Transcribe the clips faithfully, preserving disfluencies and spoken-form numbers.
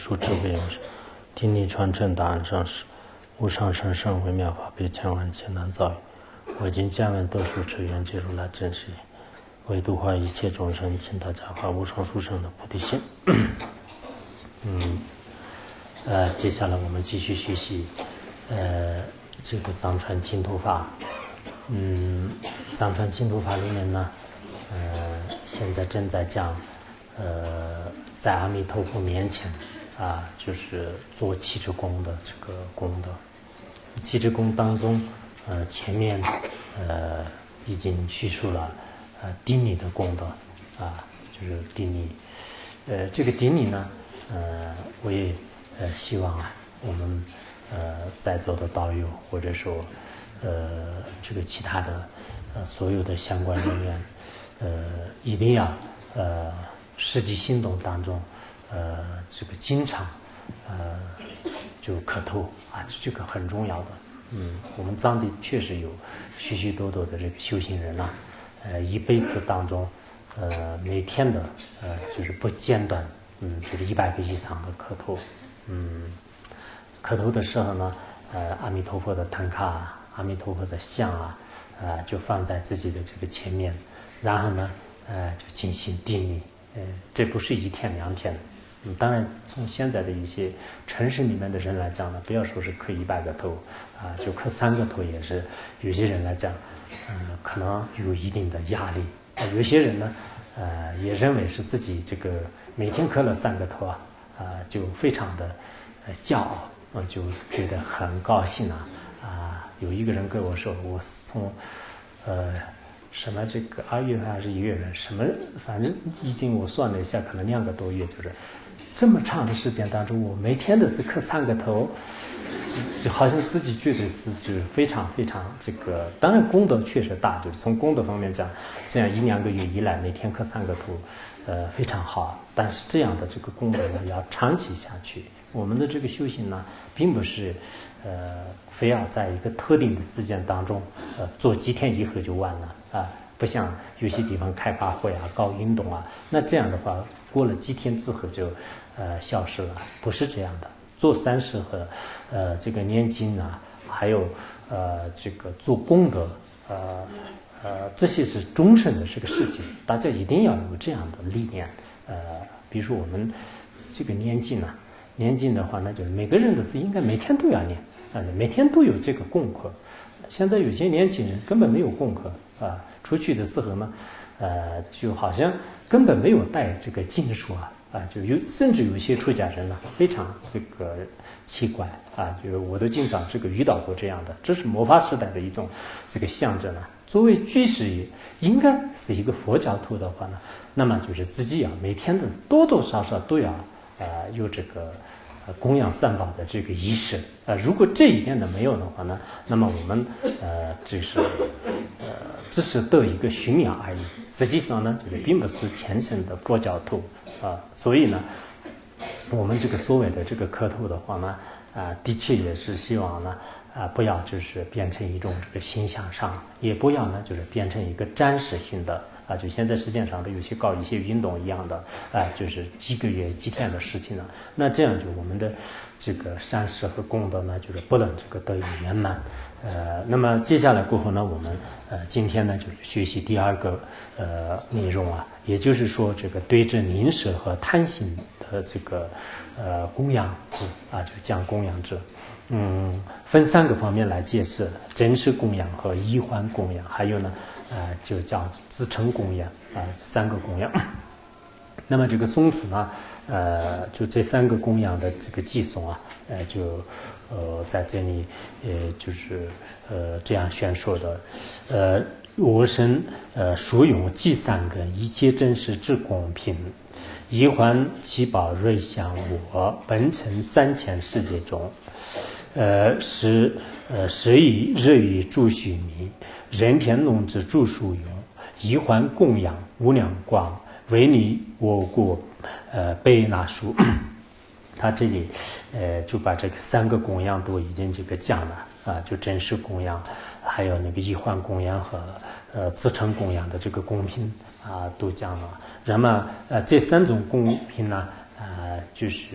殊智慧有时，听力传承答案上师，无上甚深微妙法被千万千难造也。我今见闻得殊持愿解如来真实也，为度化一切众生，请大家发无上殊胜的菩提心。嗯，呃，接下来我们继续学习，呃，这个藏传净土法。嗯，藏传净土法里面呢，呃，现在正在讲，呃，在阿弥陀佛面前啊，就是做七支功的这个功德。七支功当中，呃，前面呃已经叙述了呃顶礼的功德啊，就是顶礼。呃，这个顶礼呢，呃，我也呃希望啊，我们呃在座的道友或者说呃这个其他的呃所有的相关人员，呃一定要呃实际行动当中，呃这个经常呃就磕头啊，这个很重要的。嗯，我们藏地确实有许许多多的这个修行人呐、呃一辈子当中，呃每天的呃就是不间断，嗯就是一百个以上的磕头。嗯，磕头的时候呢，呃阿弥陀佛的唐卡、阿弥陀佛的像啊，呃就放在自己的这个前面，然后呢，呃就进行顶礼。呃这不是一天两天。嗯，当然，从现在的一些城市里面的人来讲呢，不要说是磕一百个头啊，就磕三个头也是，有些人来讲，嗯，可能有一定的压力。啊，有些人呢，呃，也认为是自己这个每天磕了三个头啊，啊，就非常的呃骄傲，啊，就觉得很高兴啊。啊，有一个人跟我说，我从呃。什么这个二月份还是一月份，什么反正已经我算了一下，可能两个多月，就是这么长的时间当中，我每天都是磕三个头，就就好像自己觉得是就是非常非常这个，当然功德确实大，就是从功德方面讲，这样一两个月以来每天磕三个头，呃非常好。但是这样的这个功德呢，要长期下去。我们的这个修行呢，并不是呃非要在一个特定的时间当中，呃做几天以后就完了啊，不像有些地方开发会啊、搞运动啊，那这样的话过了几天之后就呃消失了，不是这样的。做善事和呃这个念经啊，还有呃这个做功德，呃呃这些是终身的这个事情，大家一定要有这样的理念。呃，比如说我们这个念经啊。念经的话，那就是每个人的是应该每天都要念啊，每天都有这个功课。现在有些年轻人根本没有功课啊，出去的时候呢，呃，就好像根本没有带这个经书啊，啊，就有甚至有一些出家人呢，非常这个奇怪啊，就是我都经常这个遇到过这样的，这是末法时代的一种这个象征啊。作为居士也应该是一个佛教徒的话呢，那么就是自己啊，每天的多多少少都要。呃，有这个呃供养三宝的这个仪式，呃，如果这一点都没有的话呢，那么我们呃只是呃只是得一个虚名而已，实际上呢，就是并不是虔诚的佛教徒啊、呃，所以呢，我们这个所谓的这个磕头的话呢，啊、呃，的确也是希望呢，啊、呃，不要就是变成一种这个形象上，也不要呢就是变成一个暂时性的。啊，就现在世界上的有些搞一些运动一样的，啊，就是几个月、几天的事情了。那这样就我们的这个善事和功德呢，就是不能这个得以圆满。呃，那么接下来过后呢，我们呃今天呢就是学习第二个呃内容啊，也就是说这个对治宁舍和贪心的这个呃供养制啊，就讲供养制。嗯，分三个方面来解释：真实供养和依环供养，还有呢。呃，就叫自成供养啊、呃，三个供养。那么这个宋子呢，呃，就这三个供养的这个寄送啊，呃，就呃在这里，呃，就是呃这样宣说的，呃，我身呃所用祭三根，一切真实之公平，一环七宝瑞相我，本成三千世界中。呃，是呃，十以日以助须弥，人天龙之助殊用，一环供养无量光，为你我国呃被那书。他这里呃就把这个三个供养都已经这个讲了啊，就真实供养，还有那个一环供养和呃自成供养的这个公平啊都讲了。那么呃这三种公平呢，呃就是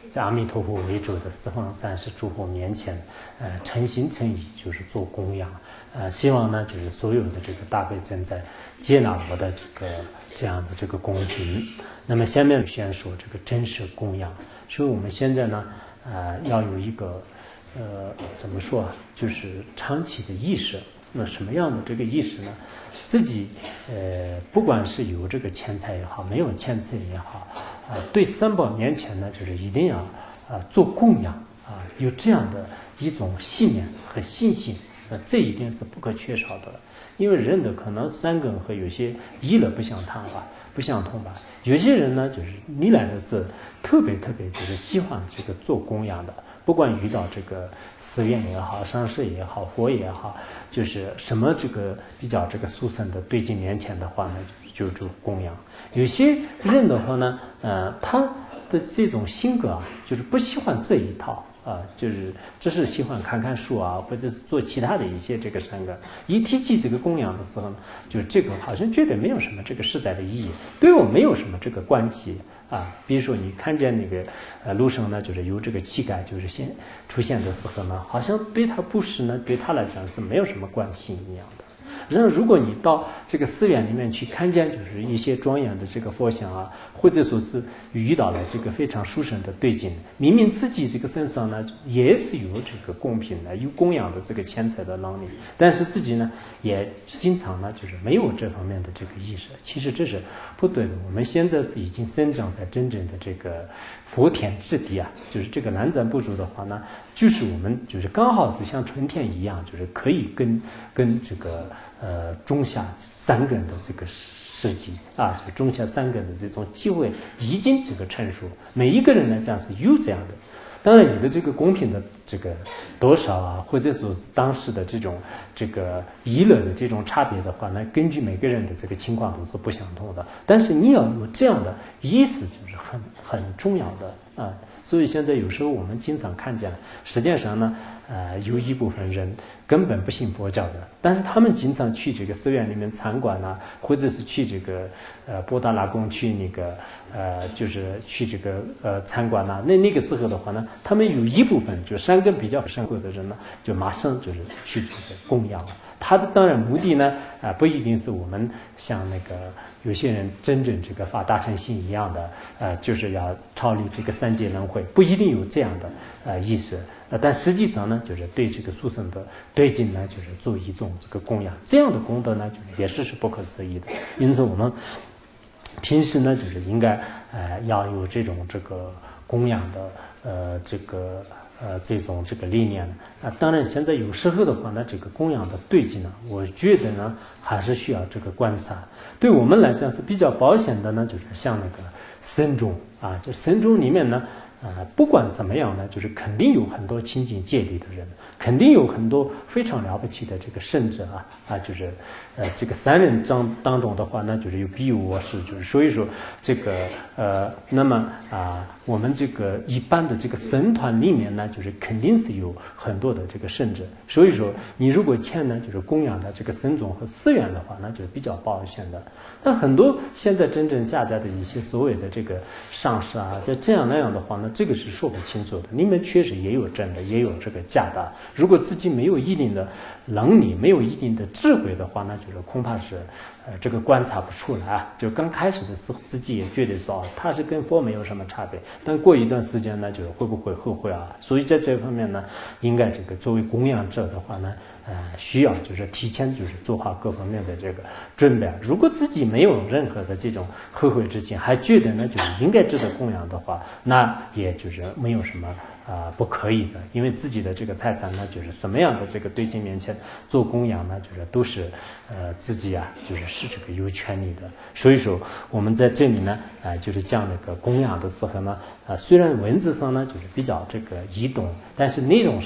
在阿弥陀佛为主的四方三世诸佛面前，呃，诚心诚意就是做供养，呃，希望呢就是所有的这个大悲尊在接纳我的这个这样的这个供品。那么下面先说这个真实供养，所以我们现在呢，呃，要有一个呃怎么说啊，就是长期的意识。那什么样的这个意识呢？自己呃，不管是有这个钱财也好，没有钱财也好，啊、呃，对三宝面前呢，就是一定要啊、呃、做供养啊、呃，有这样的一种信念和信心，呃，这一点是不可缺少的。因为人的可能三根和有些意乐不相谈吧，不相同吧。有些人呢，就是你来的是特别特别就是喜欢这个做供养的。不管遇到这个寺院也好，上师也好，佛也好，就是什么这个比较这个殊胜的对境面前的话呢，就就供养。有些人的话呢，呃，他的这种性格啊，就是不喜欢这一套啊，就是只是喜欢看看书啊，或者是做其他的一些这个善根。一提起这个供养的时候呢，就这个好像觉得没有什么这个实在的意义，对我没有什么这个关系。啊，比如说你看见那个呃路上呢，就是有这个乞丐，就是先出现的时候呢，好像对他不是呢，对他来讲是没有什么关系一样的。然后如果你到这个寺院里面去看见，就是一些庄严的这个佛像啊，或者说是遇到了这个非常殊胜的对境，明明自己这个身上呢也是有这个供品的，有供养的这个钱财的能力，但是自己呢也经常呢就是没有这方面的这个意识，其实这是不对的。我们现在是已经生长在真正的这个佛田之地啊，就是这个南瞻部洲的话呢，就是我们就是刚好是像春天一样，就是可以跟跟这个呃中下三根的这个世纪啊，就中下三根的这种机会已经这个成熟，每一个人来讲是有这样的。当然，你的这个公平的这个多少啊，或者说是当时的这种这个娱乐的这种差别的话，那根据每个人的这个情况都是不相同的。但是你要有这样的意识，就是很很重要的啊。所以现在有时候我们经常看见，实际上呢，呃，有一部分人根本不信佛教的，但是他们经常去这个寺院里面参观啊，或者是去这个呃波达拉宫去那个呃就是去这个呃参观啊，那那个时候的话呢，他们有一部分就三根比较深厚的人呢，就马上就是去这个供养了。他的当然目的呢，啊、呃，不一定是我们像那个有些人真正这个发大乘心一样的，呃，就是要超离这个三界轮回，不一定有这样的呃意识，呃，但实际上呢，就是对这个殊胜的对境呢，就是做一种这个供养，这样的功德呢，就是也是是不可思议的。因此，我们平时呢，就是应该呃要有这种这个供养的呃这个。呃，这种这个理念啊，当然现在有时候的话呢，这个供养的对境呢，我觉得呢还是需要这个观察。对我们来讲是比较保险的呢，就是像那个僧众啊，就僧众里面呢，呃，不管怎么样呢，就是肯定有很多清净戒律的人，肯定有很多非常了不起的这个圣者啊啊，就是呃这个三人当当中的话呢，就是有比武我是，就是所以说这个呃，那么啊。我们这个一般的这个僧团里面呢，就是肯定是有很多的这个圣者，所以说你如果欠呢，就是供养的这个僧众和寺院的话，那就是比较保险的。但很多现在真正家家的一些所谓的这个上师啊，就这样那样的话呢，这个是说不清楚的。你们确实也有真的，也有这个假的。如果自己没有一定的能力，没有一定的智慧的话，那就是恐怕是呃这个观察不出来啊。就刚开始的时候，自己也觉得说，他是跟佛没有什么差别。但过一段时间呢，就是会不会后悔啊？所以在这方面呢，应该这个作为供养者的话呢，呃，需要就是提前就是做好各方面的这个准备。如果自己没有任何的这种后悔之情，还觉得呢就是应该值得供养的话，那也就是没有什么啊、呃、不可以的，因为自己的这个财产呢，就是什么样的这个对境面前做供养呢，就是都是呃自己啊，就是是这个有权利的。所以说我们在这里呢，啊、呃，就是讲那个供养的时候呢。啊，虽然文字上呢就是比较这个易懂，但是内容上呢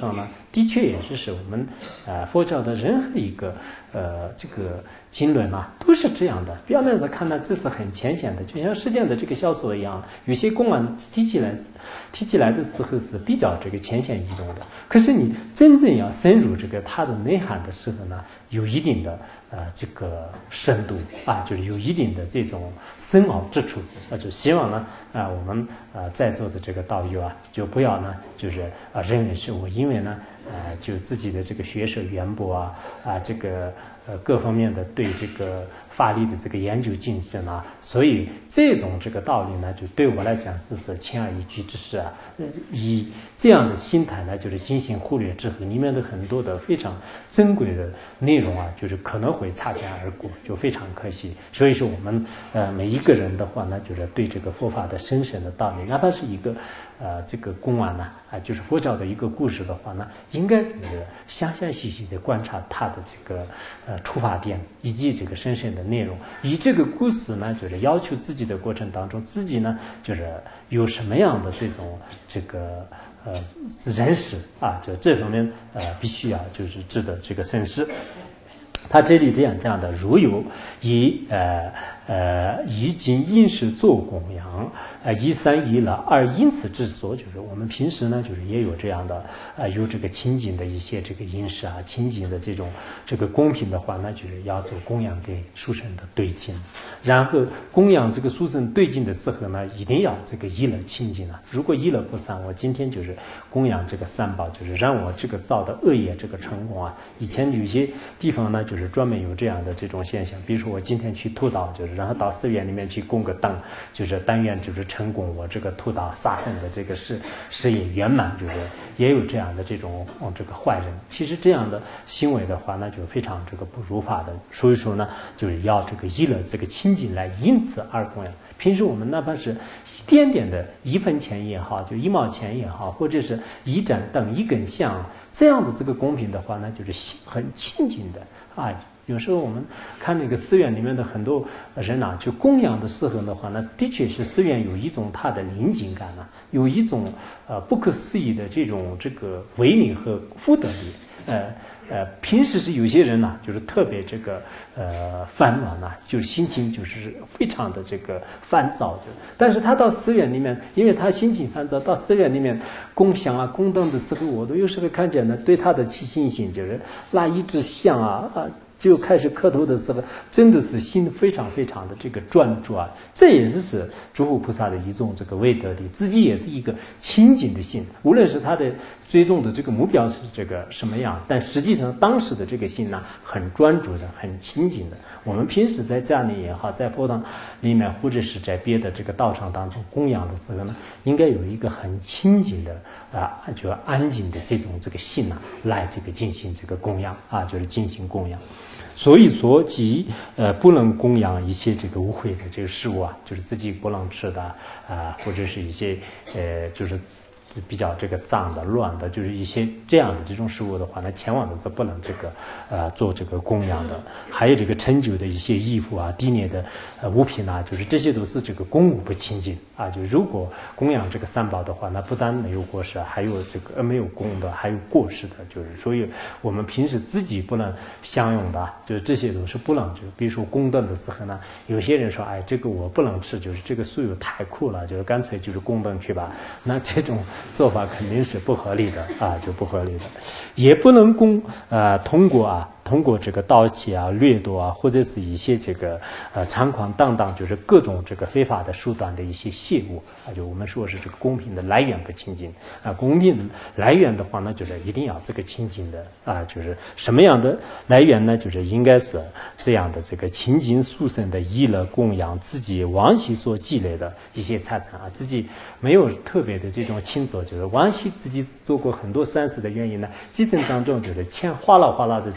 的确也是是我们呃佛教的任何一个呃这个经论啊，都是这样的。表面上看呢，这是很浅显的，就像世间的这个小说一样，有些公案提起来提起来的时候是比较这个浅显易懂的。可是你真正要深入这个它的内涵的时候呢，有一定的呃这个深度啊，就是有一定的这种深奥之处。那就希望呢啊、呃、我们啊、呃、在座的这个道友啊，就不要呢就是啊、呃、认为是我因为呢呃就自己的这个学识渊博啊啊、呃、这个呃各方面的对这个法律的这个研究精深啊，所以这种这个道理呢，就对我来讲是是轻而易举之事啊。呃，以这样的心态呢，就是进行忽略之后，里面的很多的非常珍贵的内容啊，就是可能会擦肩而过，就非常可惜。所以说，我们呃每一个人的话呢，就是对这个佛法的深深的道理，哪怕是一个呃这个公案呢啊，就是佛教的一个故事的话呢，应该就是详详细细的观察它的这个呃出发点以及这个深深的内容，以这个故事呢，就是要求自己的过程当中，自己呢就是有什么样的这种这个呃认识啊，就这方面呃必须啊就是值得这个深思。他这里这样讲的，如有以呃呃以今饮食做供养，呃一三一了二因此之所，就是我们平时呢就是也有这样的呃有这个清净的一些这个饮食啊，清净的这种这个供品的话呢，就是要做供养给殊胜的对境，然后供养这个殊胜对境的时候呢，一定要这个一乐清净啊。如果一乐不善，我今天就是供养这个三宝，就是让我这个造的恶业这个成功啊。以前有些地方呢，就是专门有这样的这种现象，比如说我今天去屠刀，就是然后到寺院里面去供个灯，就是但愿就是成功我这个屠刀杀生的这个事事业圆满，就是也有这样的这种、嗯、这个坏人。其实这样的行为的话呢，就非常这个不如法的。所以说呢，就是要这个依了这个清净来因此而供养。平时我们哪怕是一点点的一分钱也好，就一毛钱也好，或者是一盏灯一根香这样的这个供品的话呢，就是心很清净的啊。有时候我们看那个寺院里面的很多人啊，就供养的时候的话呢，的确是寺院有一种它的宁静感啊，有一种呃不可思议的这种这个威力和福德力，呃。呃，平时是有些人呢、啊，就是特别这个呃烦恼呢，就是心情就是非常的这个烦躁，就但是他到寺院里面，因为他心情烦躁，到寺院里面供香啊、供灯的时候，我都有时候看见呢，对他的起信心，就是拿一支香啊啊。就开始磕头的时候，真的是心非常非常的这个专注啊！这也是是诸佛菩萨的一种这个威德力，自己也是一个清净的心。无论是他的最终的这个目标是这个什么样，但实际上当时的这个心呢，很专注的，很清净的。我们平时在家里也好，在佛堂里面，或者是在别的这个道场当中供养的时候呢，应该有一个很清净的啊，就安静的这种这个心呐、啊，来这个进行这个供养啊，就是进行供养。所以说，即呃不能供养一些这个污秽的这个事物啊，就是自己不能吃的啊、呃，或者是一些呃就是比较这个脏的、乱的，就是一些这样的这种食物的话，那千万都是不能这个呃做这个供养的。还有这个陈旧的一些衣服啊、地面的呃物品啊，就是这些都是这个供物不清净啊。就如果供养这个三宝的话，那不但没有过失，还有这个呃没有功的，还有过失的。就是所以我们平时自己不能享用的，就是这些都是不能。就比如说供灯的时候呢，有些人说，哎，这个我不能吃，就是这个素油太苦了，就是干脆就是供灯去吧。那这种做法肯定是不合理的啊，就不合理的，也不能供呃通过啊。通过这个盗窃啊、掠夺啊，或者是一些这个呃猖狂荡荡，就是各种这个非法的手段的一些亵污啊，就我们说是这个公平的来源不清净啊。公平的来源的话呢，就是一定要这个清净的啊，就是什么样的来源呢？就是应该是这样的，这个清净殊胜的依乐供养自己往昔所积累的一些财产啊，自己没有特别的这种勤做，就是往昔自己做过很多善事的原因呢，今生当中就是钱哗啦哗啦的出来。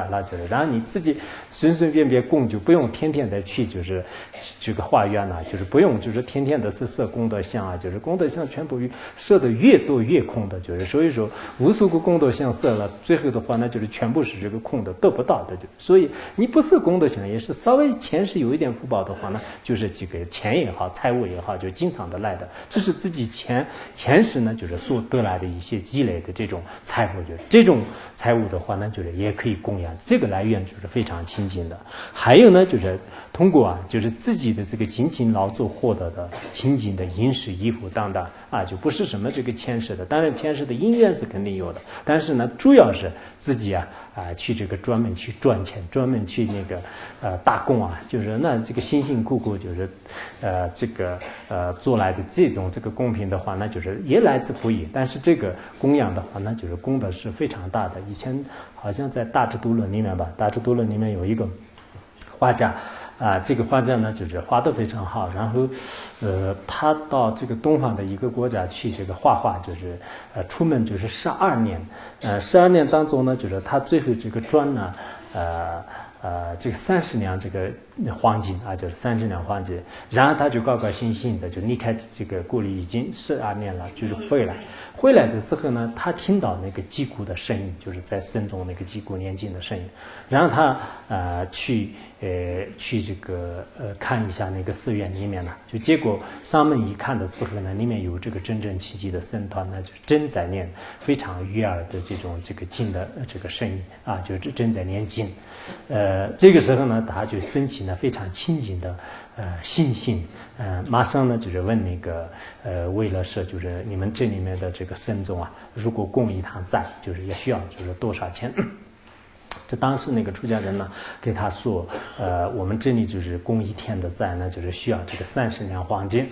转了，就是然后你自己随随便便供，就不用天天的去就是这个化缘呐，就是不用就是天天的是设功德像啊，就是功德像全部设的越多越空的，就是所以说无数个功德像设了，最后的话呢就是全部是这个空的，得不到的。就所以你不设功德像，也是稍微前世有一点福报的话呢，就是这个钱也好，财物也好，就经常的来的，这是自己前前世呢就是所得来的一些积累的这种财富，就是这种财物的话呢，就是也可以供养，这个来源就是非常亲近的。还有呢，就是通过啊，就是自己的这个勤勤劳作获得的亲近的饮食衣服当当啊，就不是什么这个前世的，当然前世的因缘是肯定有的，但是呢，主要是自己啊啊去这个专门去赚钱，专门去那个呃打工啊，就是那这个辛辛苦苦就是呃这个呃做来的这种这个公平的话，那就是也来自不易，但是这个供养的话，那就是功德是非常大的。以前好像在《大智度论》里面吧，《大智度论》里面有一个画家啊，这个画家呢就是画得非常好，然后呃他到这个东方的一个国家去这个画画，就是呃出门就是十二年，呃十二年当中呢，就是他最后这个赚呢呃呃这个三十两这个黄金啊，就是三十两黄金，然后他就高高兴兴的就离开这个故里，已经十二年了，就是回来。回来的时候呢，他听到那个击鼓的声音，就是在僧中那个击鼓念经的声音，然后他呃去呃去这个呃看一下那个寺院里面呢，就结果上门一看的时候呢，里面有这个真正契机的僧团呢，就正在念非常悦耳的这种这个经的这个声音啊，就是正在念经。呃，这个时候呢，他就升起呢非常清净的呃信心，呃，马上呢就是问那个呃为了是就是你们这里面的这个僧众啊，如果供一堂斋，就是也需要就是多少钱？这当时那个出家人呢，给他说，呃，我们这里就是供一天的斋呢，就是需要这个三十两黄金。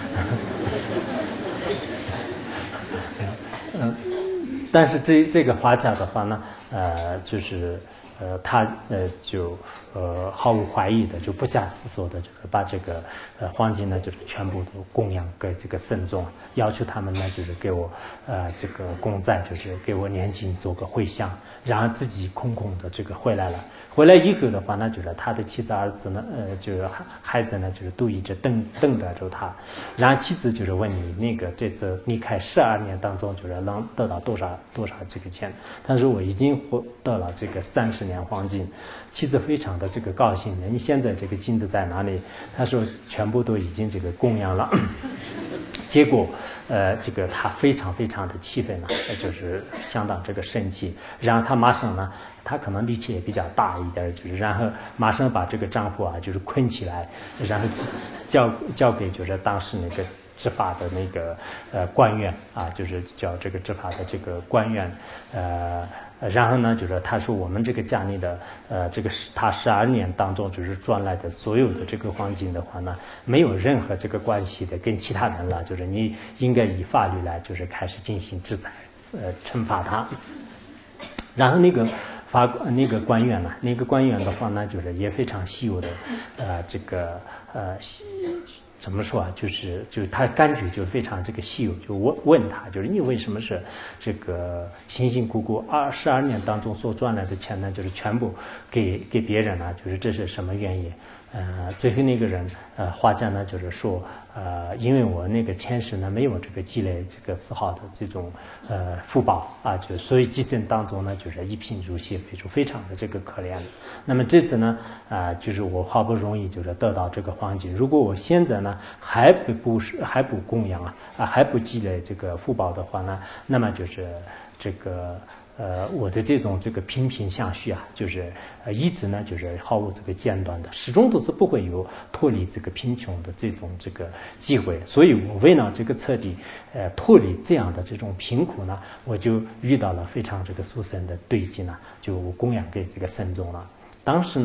嗯，但是这这个画家的话呢，呃，就是呃，他呃就呃毫无怀疑的，就不假思索的，就是把这个呃黄金呢，就是全部都供养给这个僧众，要求他们呢，就是给我呃这个供在，就是给我念经做个回向，然后自己空空的这个回来了。回来以后的话呢，就是他的妻子儿子呢，呃，就是孩子呢，就是都一直等等待着他。然后妻子就是问你，那个这次离开十二年当中，就是能得到多少多少这个钱？他说我已经获得了这个三十两黄金。妻子非常的这个高兴的，你现在这个金子在哪里？他说全部都已经这个供养了。结果，呃，这个他非常非常的气愤了，就是相当这个生气。然后他马上呢，他可能力气也比较大一点，就是然后马上把这个丈夫啊，就是捆起来，然后交交给就是当时那个执法的那个呃官员啊，就是叫这个执法的这个官员，呃。然后呢，就是他说我们这个家里的呃这个他十二年当中就是赚来的所有的这个黄金的话呢，没有任何这个关系的跟其他人了，就是你应该以法律来就是开始进行制裁，呃惩罚他。然后那个法那个官员呢，那个官员的话呢，就是也非常稀有的，呃这个呃。怎么说啊？就是就是他感觉就非常这个稀有，就问问他，就是你为什么是这个辛辛苦苦二十二年当中所赚来的钱呢？就是全部给给别人了，就是这是什么原因？呃，最后那个人呃画家呢，就是说呃，因为我那个前世呢没有这个积累这个丝毫的这种呃福报啊，就所以今生当中呢就是一贫如洗，非常非常的这个可怜。那么这次呢啊、呃，就是我好不容易就是得到这个黄金，如果我现在呢还不不是还不供养啊啊还不积累这个福报的话呢，那么就是这个。呃，我的这种这个贫贫相续啊，就是呃一直呢就是毫无这个间断的，始终都是不会有脱离这个贫穷的这种这个机会。所以我为了这个彻底呃脱离这样的这种贫苦呢，我就遇到了非常这个殊胜的对境呢，就供养给这个僧众了。当时呢，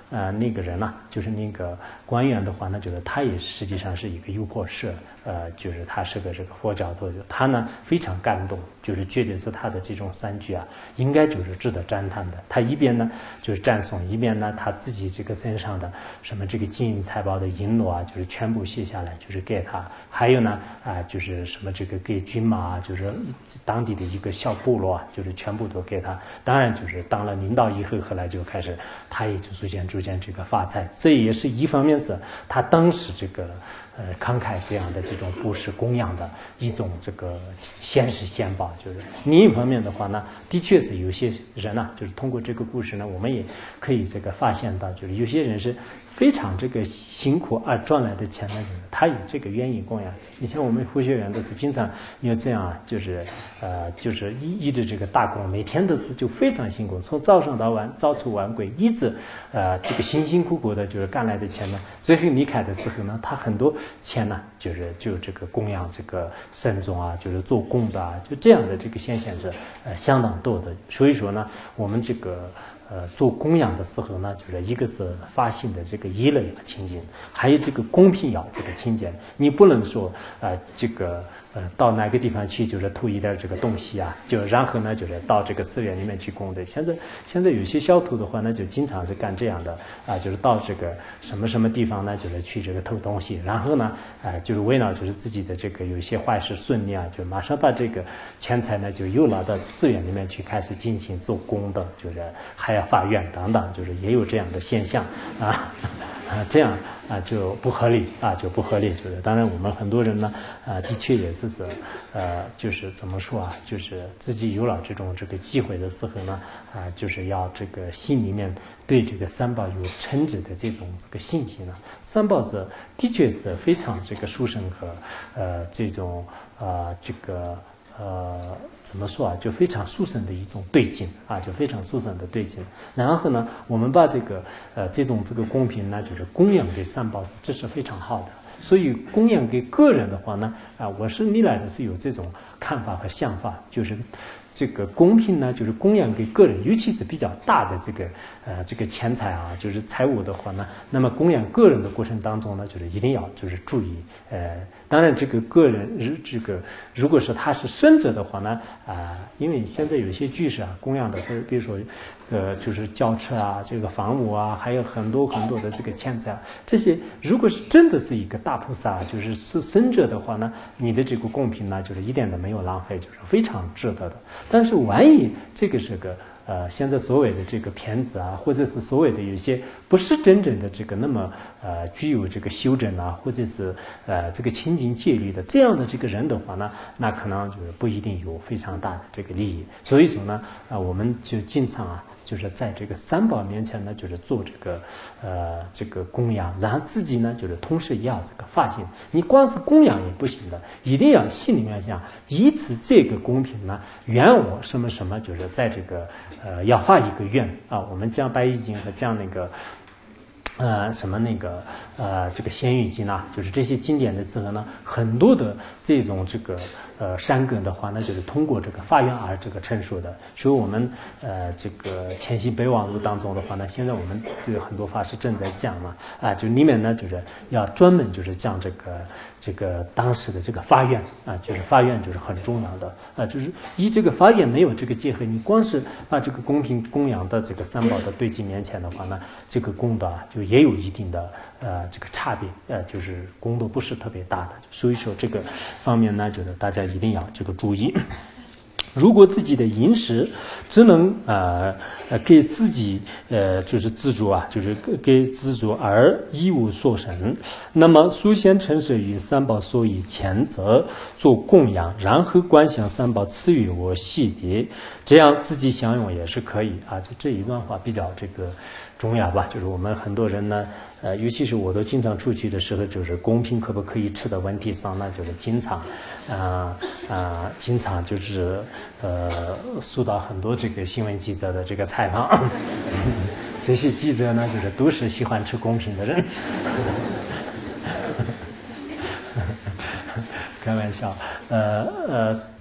呃，那个人呢、啊，就是那个官员的话呢，就是他也实际上是一个优婆塞，呃，就是他是个这个佛教徒，他呢非常感动，就是觉得是他的这种三句啊，应该就是值得赞叹的。他一边呢就是赞颂，一边呢他自己这个身上的什么这个金银财宝的璎珞啊，就是全部卸下来，就是给他。还有呢啊、呃，就是什么这个给军马啊，就是当地的一个小部落啊，就是全部都给他。当然就是当了领导以后，后来就开始他也就逐渐逐渐这个发财。这也是一方面是他当时这个呃慷慨这样的这种布施供养的一种这个现实现报。就是另一方面的话呢，的确是有些人呢、啊，就是通过这个故事呢，我们也可以这个发现到，就是有些人是非常这个辛苦而赚来的钱呢，就是他有这个愿意供养。以前我们护学员都是经常要这样啊，就是呃就是一一直这个打工，每天都是就非常辛苦，从早上到晚早出晚归，一直呃这个辛辛苦苦的就是干来的钱呢，最后离开的时候呢，他很多钱呢就是就这个供养这个僧众啊，就是做功的啊，就这样的这个现象是呃相当多的。所以说呢，我们这个呃做供养的时候呢，就是一个是发心的这个意乐要清净，还有这个公平要这个清净。你不能说呃这个呃到哪个地方去就是偷一点这个东西啊，就然后呢就是到这个寺院里面去供的。现在现在有些小偷的话呢，就经常是干这样的啊，就是到这个什么什么地方呢，就是去这个偷东西，然后呢啊、呃、就是为了就是自己的这个有一些坏事顺利啊，就马上把这个钱财呢就又拿到寺院里面去开始进行做功德，就是还要法院等等，就是也有这样的现象啊。啊，这样啊就不合理啊，就不合理。就是当然我们很多人呢，啊，的确也是是，呃，就是怎么说啊，就是自己有了这种这个机会的时候呢，啊，就是要这个心里面对这个三宝有诚挚的这种这个信心呢。三宝是的确是非常这个殊胜和呃这种呃这个。呃，怎么说啊？就非常殊胜的一种对境啊，就非常殊胜的对境。然后呢，我们把这个呃这种这个公平呢，就是供养给三宝，这是非常好的。所以供养给个人的话呢，啊，我是历来的是有这种看法和想法，就是这个公平呢，就是供养给个人，尤其是比较大的这个呃这个钱财啊，就是财物的话呢，那么供养个人的过程当中呢，就是一定要就是注意，呃，当然这个个人这个如果是他是生者的话呢，啊、呃，因为现在有些居士啊供养的，比如说呃就是轿车啊，这个房屋啊，还有很多很多的这个钱财啊，这些如果是真的是一个大菩萨，就是是生者的话呢，你的这个供品呢，就是一点都没有浪费，就是非常值得的。但是万一这个是个呃，现在所谓的这个骗子啊，或者是所谓的有些不是真正的这个那么呃具有这个修正啊，或者是呃这个清净戒律的这样的这个人的话呢，那可能就是不一定有非常大的这个利益。所以说呢，啊、呃，我们就经常啊。就是在这个三宝面前呢，就是做这个呃这个供养，然后自己呢就是同时也要这个发心。你光是供养也不行的，一定要心里面想，以此这个公平呢，愿我什么什么，就是在这个呃要发一个愿啊。我们讲白玉经和讲那个。呃，什么那个呃，这个仙语经啊，就是这些经典的时候呢，很多的这种这个呃善根的话呢，就是通过这个发愿而这个成熟的。所以我们呃这个千禧备忘录当中的话呢，现在我们这个很多法师正在讲嘛，啊，就里面呢就是要专门就是讲这个这个当时的这个发愿啊，就是发愿就是很重要的啊，就是一这个发愿没有这个结合，你光是把这个公平供养的这个三宝的对境面前的话呢，这个功德啊就也有一定的呃这个差别，呃就是功德不是特别大的，所以说这个方面呢，就是大家一定要这个注意。如果自己的饮食只能呃呃给自己呃就是自助啊，就是给自助而一无所剩，那么首先陈设于三宝所以前则做供养，然后观想三宝赐予我细别，这样自己享用也是可以啊。就这一段话比较这个重要吧，就是我们很多人呢。呃，尤其是我都经常出去的时候，就是公平可不可以吃的问题上呢，就是经常，啊、呃、啊、呃，经常就是呃，受到很多这个新闻记者的这个采访，这些记者呢，就是都是喜欢吃公平的人，开玩笑，呃呃。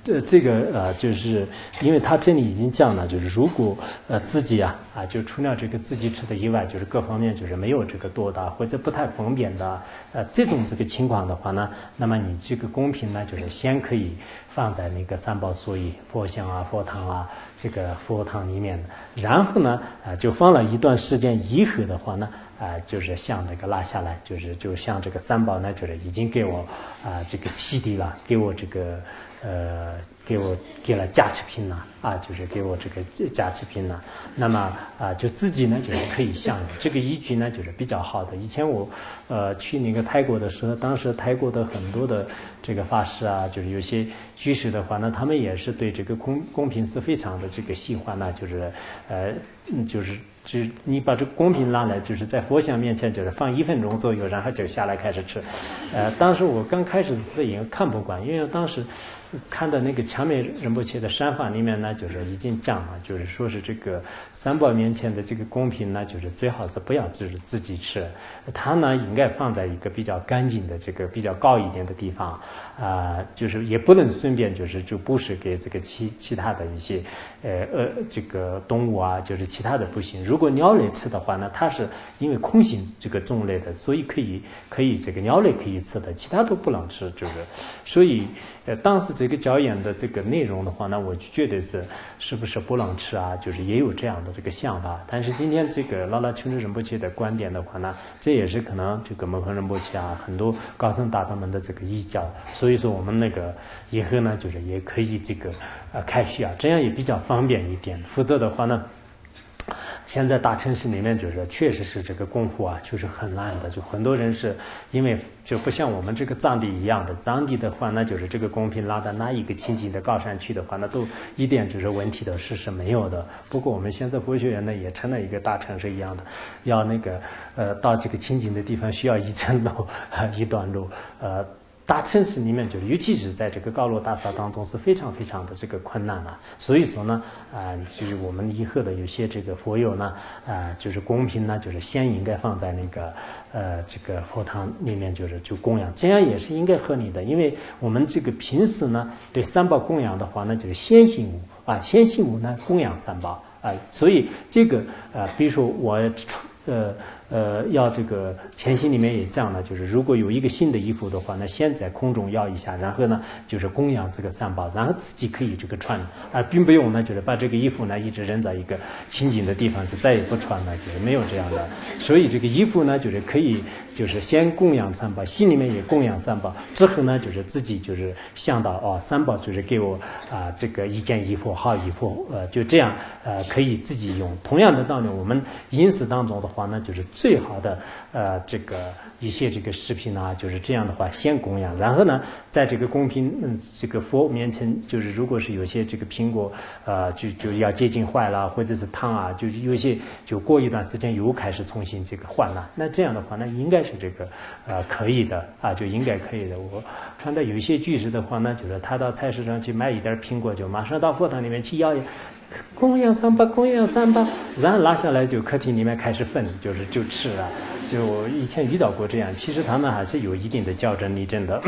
呃，这个呃，就是因为他这里已经讲了，就是如果呃自己啊啊，就除了这个自己吃的以外，就是各方面就是没有这个多的或者不太方便的呃这种这个情况的话呢，那么你这个贡品呢，就是先可以放在那个三宝所依佛像啊、佛堂啊这个佛堂里面，然后呢啊、呃、就放了一段时间以后的话呢。啊、呃，就是像那个拉下来，就是就像这个三宝呢，就是已经给我啊、呃、这个洗涤了，给我这个呃给我给了加持品了啊，就是给我这个加持品了。那么啊、呃，就自己呢就是可以享用这个依据呢，就是比较好的。以前我呃去那个泰国的时候，当时泰国的很多的这个法师啊，就是有些居士的话呢，他们也是对这个贡贡品是非常的这个喜欢呢，就是呃嗯就是。就是你把这个贡品拿来，就是在佛像面前，就是放一分钟左右，然后就下来开始吃。呃，当时我刚开始的时候也看不惯，因为当时看到那个强美仁波切的山法里面呢，就是已经讲了，就是说是这个三宝面前的这个贡品呢，就是最好是不要就是自己吃，它呢应该放在一个比较干净的这个比较高一点的地方，啊、呃，就是也不能顺便就是就布施给这个其其他的一些呃呃这个动物啊，就是其他的不行。如果鸟类吃的话呢，它是因为空性这个种类的，所以可以可以这个鸟类可以吃的，其他都不能吃，就是所以呃当时这个教演的这个内容的话呢，我就觉得是是不是不能吃啊，就是也有这样的这个想法。但是今天这个拉拉琼智仁波切的观点的话呢，这也是可能这个蒙亨仁波切啊很多高僧大德们的这个依教，所以说我们那个以后呢，就是也可以这个呃开虚啊，这样也比较方便一点。否则的话呢。现在大城市里面就是确实是这个功夫啊，就是很烂的，就很多人是因为就不像我们这个藏地一样的，藏地的话，那就是这个贡品拉到那一个清净的高山去的话，那都一点就是问题的事是没有的。不过我们现在佛学院呢，也成了一个大城市一样的，要那个呃到这个清净的地方需要一层楼一段路，呃。大城市里面就是，尤其是在这个高楼大厦当中是非常非常的这个困难了。所以说呢，啊、呃，就是我们以后的有些这个佛友呢，啊、呃，就是贡品呢，就是先应该放在那个呃这个佛堂里面，就是就供养，这样也是应该合理的。因为我们这个平时呢，对三宝供养的话呢，就是先行物啊，先行物呢供养三宝啊、呃，所以这个呃，比如说我呃。呃，要这个前心里面也这样的，就是如果有一个新的衣服的话，那先在空中摇一下，然后呢，就是供养这个三宝，然后自己可以这个穿，啊、呃，并不用呢，就是把这个衣服呢一直扔在一个清净的地方，就再也不穿了，就是没有这样的。所以这个衣服呢，就是可以，就是先供养三宝，心里面也供养三宝，之后呢，就是自己就是想到哦，三宝就是给我啊、呃、这个一件衣服好衣服，呃，就这样呃可以自己用。同样的道理，我们饮食当中的话呢，就是最好的呃这个一些这个食品啊，就是这样的话先供养，然后呢，在这个供品嗯这个佛面前，就是如果是有些这个苹果呃就就要接近坏了，或者是汤啊，就是有些就过一段时间又开始重新这个换了，那这样的话呢，应该是这个呃可以的啊，就应该可以的。我看到有一些居士的话呢，就是他到菜市场去买一点苹果，就马上到佛堂里面去要供养三宝，供养三宝，然后拿下来就客厅里面开始分，就是就吃了。就我以前遇到过这样，其实他们还是有一定的较真力真的。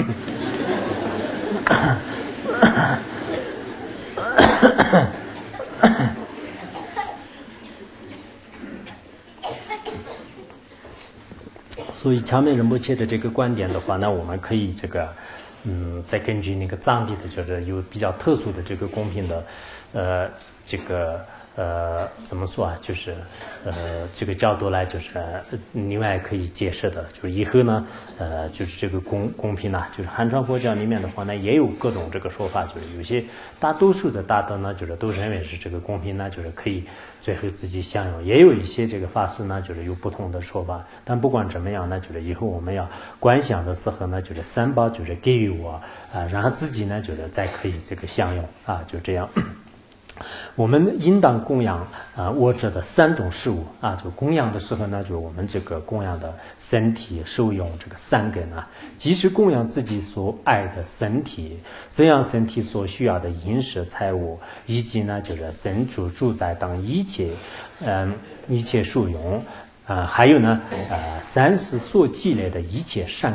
所以强美仁波切的这个观点的话，那我们可以这个。嗯，再根据那个藏地的，就是有比较特殊的这个贡品的，呃，这个呃怎么说啊？就是呃这个角度来，就是另外可以解释的，就是以后呢，呃，就是这个贡贡品呢，就是汉传佛教里面的话呢，也有各种这个说法，就是有些大多数的大德呢，就是都认为是这个贡品呢，就是可以最后自己享用，也有一些这个法师呢，就是有不同的说法。但不管怎么样呢，就是以后我们要观想的时候呢，就是三宝就是给予我啊、呃，然后自己呢，就是再可以这个享用啊，就这样。我们应当供养啊，我者的三种事物啊，就供养的时候呢，就是我们这个供养的身体、受用这个三根啊，即是供养自己所爱的身体，这样身体所需要的饮食、财物，以及呢，就是身处住宅等一切，嗯，一切受用。啊、呃，还有呢，呃，三世所积累的一切善根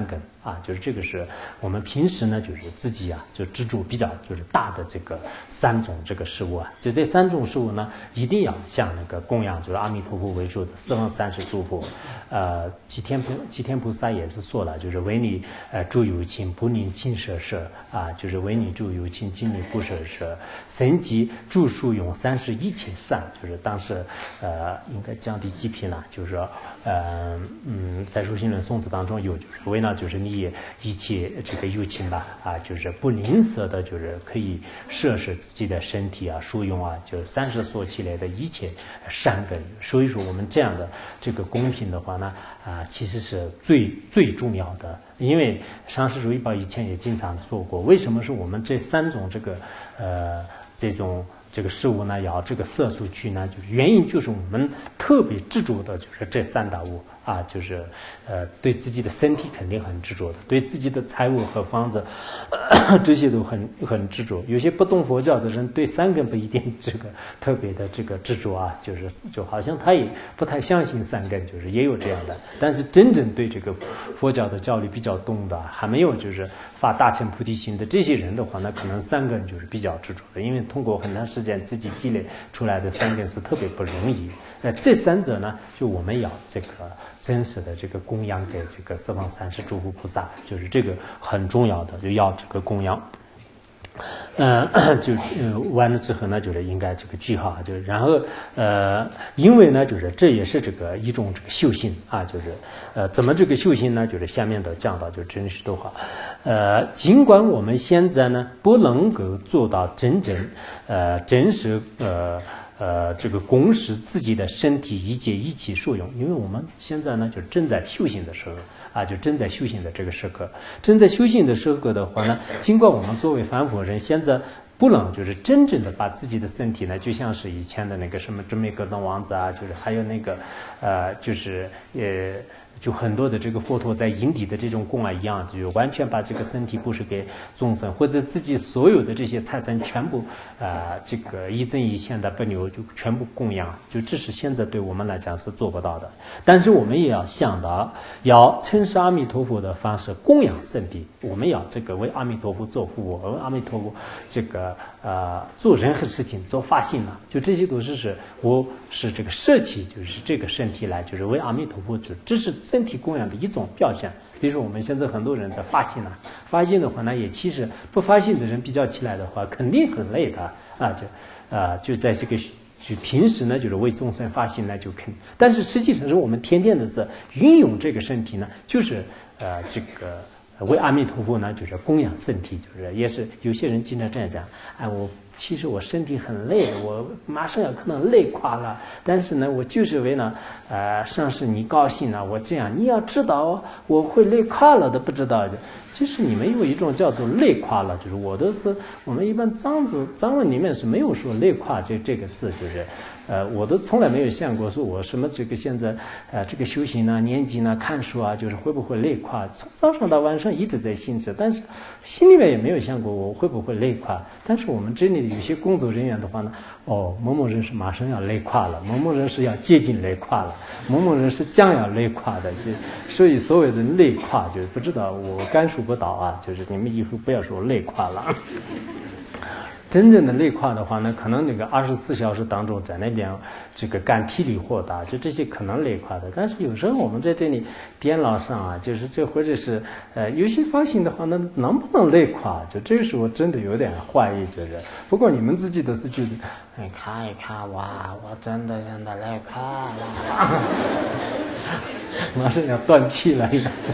啊，就是这个是我们平时呢就是自己啊就执着比较就是大的这个三种这个事物啊，就这三种事物呢一定要像那个供养就是阿弥陀佛为主的四方三世诸佛，呃，吉天菩吉天菩萨也是说了，就是为你呃诸有情不宁尽舍舍啊，就是为你诸有情尽力不舍舍，神级著述永三世一切善，就是当时呃应该降第几品了，就是说呃嗯在入心论颂词当中有，就是为了就是你一切这个有情吧啊，就是不吝啬的，就是可以摄食自己的身体啊，疏用啊，就是三世所起来的一切善根。所以说我们这样的这个公平的话呢，啊，其实是最最重要的。因为上师主一报以前也经常说过，为什么是我们这三种这个呃这种这个事物呢要这个色出去呢？就是原因就是我们特别执着的就是这三大物啊，就是呃对自己的身体肯定很执着的，对自己的财物和房子、呃、这些都很很执着。有些不懂佛教的人对三根不一定这个特别的这个执着啊，就是就好像他也不太相信三根，就是也有这样的。但是真正对这个佛教的教理比较懂的，还没有就是发大乘菩提心的这些人的话，那可能三根就是比较执着的，因为通过很长时间自己积累出来的三根是特别不容易。呃，这三者呢，就我们要这个真实的这个供养给这个四方三世诸佛菩萨，就是这个很重要的，就要这个供养。呃，就呃完了之后呢，就是应该这个句号，就是然后呃，因为呢，就是这也是这个一种这个修行啊，就是呃怎么这个修行呢？就是下面的讲到就真实的话，呃，尽管我们现在呢不能够做到真正呃真实呃。呃，这个供食自己的身体一切一起受用，因为我们现在呢就正在修行的时候啊，就正在修行的这个时刻，正在修行的时刻的话呢，尽管我们作为凡夫人，现在不能就是真正的把自己的身体呢，就像是以前的那个什么真美格登王子啊，就是还有那个呃，就是呃。就很多的这个佛陀在因地的这种供啊一样，就完全把这个身体布施给众生，或者自己所有的这些财产全部啊、呃，这个一针一线的不留，就全部供养，就这是现在对我们来讲是做不到的。但是我们也要想到，要称是阿弥陀佛的方式供养身体，我们要这个为阿弥陀佛做服务，为阿弥陀佛这个呃做任何事情做发心了，就这些都是是我是这个舍弃，就是这个身体来，就是为阿弥陀佛，就这是身体供养的一种表现。比如说我们现在很多人在发心呢，发心的话呢，也其实不发心的人比较起来的话，肯定很累的啊，就啊、呃、就在这个就平时呢，就是为众生发心呢，就肯，但是实际上是我们天天的是运用这个身体呢，就是呃这个为阿弥陀佛呢，就是供养身体，就是也是有些人经常这样讲，哎我。其实我身体很累，我马上要可能累垮了，但是呢，我就是为了呃上师你高兴了，我这样你要知道我会累垮了的，不知道的。其实你们有一种叫做累垮了，就是我都是我们一般藏族藏文里面是没有说累垮这这个字，就是呃我都从来没有想过说我什么这个现在呃这个修行啊、念经啊、看书啊，就是会不会累垮？从早上到晚上一直在行持，但是心里面也没有想过我会不会累垮。但是我们这里有些工作人员的话呢，哦，某某人是马上要累垮了，某某人是要接近累垮了，某某人是将要累垮的，就所以所谓的累垮，就是不知道我感受不到啊，就是你们以后不要说累垮了。真正的累垮的话呢，可能那个二十四小时当中在那边这个干体力活的，就这些可能累垮的。但是有时候我们在这里电脑上啊，就是这或者是呃有些发行的话呢，能不能累垮？就这个时候真的有点怀疑，就是。不过你们自己的是觉得，哎，看一看哇，我真的现在累垮了，马上要断气了。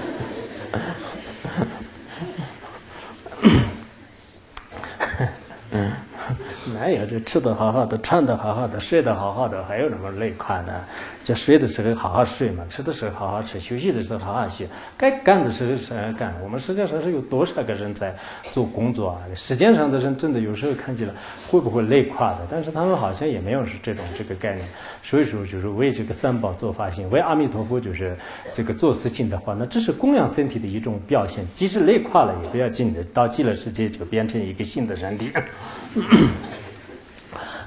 没有，就吃得好好的，穿得好好的，睡得好好的，还有什么累垮的？就睡的时候好好睡嘛，吃的时候好好吃，休息的时候好好休，该干的时候是干。我们实际上是有多少个人在做工作啊？时间上的人真的有时候看起来会不会累垮的？但是他们好像也没有是这种这个概念。所以说，就是为这个三宝做发心，为阿弥陀佛就是这个做事情的话，那这是供养身体的一种表现。即使累垮了也不要紧的，到极乐世界就变成一个新的身体。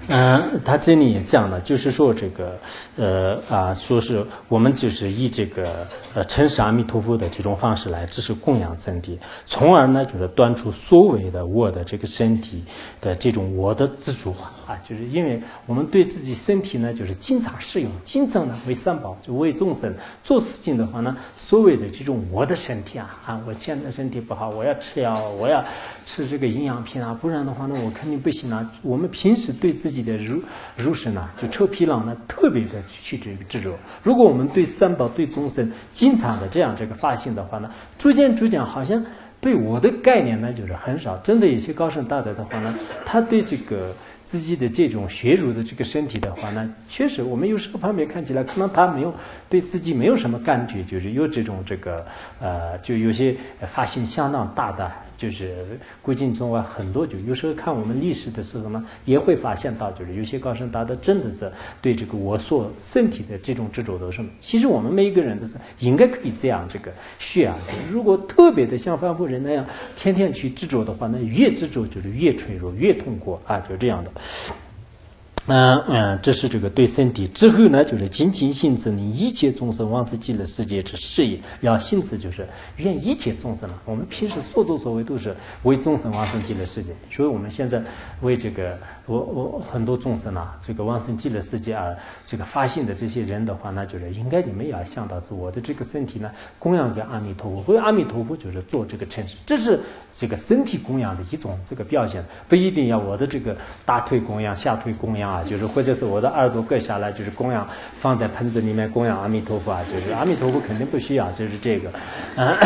嗯、呃，他这里也讲了，就是说这个，呃啊，说是我们就是以这个呃称是阿弥陀佛的这种方式来只是供养身体，从而呢就是断除所谓的我的这个身体的这种我的执着啊，就是因为我们对自己身体呢就是经常适用，经常呢为三宝，就为众生做事情的话呢，所谓的这种我的身体啊啊，我现在身体不好，我要吃药，我要吃这个营养品啊，不然的话呢我肯定不行啊。我们平时对自己的入入身啊，就臭皮囊呢，特别的去这个执着。如果我们对三宝、对众生经常的这样这个发心的话呢，逐渐逐渐好像对我的概念呢就是很少。真的有些高僧大德的话呢，他对这个自己的这种血肉的这个身体的话呢，确实我们有时候旁边看起来，可能他没有对自己没有什么感觉，就是有这种这个呃，就有些发心相当大的。就是古今中外很多，就有时候看我们历史的时候呢，也会发现到，就是有些高僧大德真的是对这个我所身体的这种执着都是。其实我们每一个人都是应该可以这样这个学啊。如果特别的像凡夫人那样天天去执着的话，那越执着就是越脆弱，越痛苦啊，就这样的。嗯嗯，这是这个对身体之后呢，就是精进心志，你一切众生往此极乐世界之事业，要心志就是愿一切众生啊。我们平时所作所为都是为众生往生极乐世界，所以我们现在为这个我我很多众生啊，这个往生极乐世界啊，这个发心的这些人的话呢，就是应该你们也要想到是我的这个身体呢，供养给阿弥陀佛，为阿弥陀佛就是做这个称是，这是这个身体供养的一种这个表现，不一定要我的这个大腿供养、下腿供养。啊，就是或者是我的耳朵割下来，就是供养放在盆子里面供养阿弥陀佛啊，就是阿弥陀佛肯定不需要，就是这个，嗯、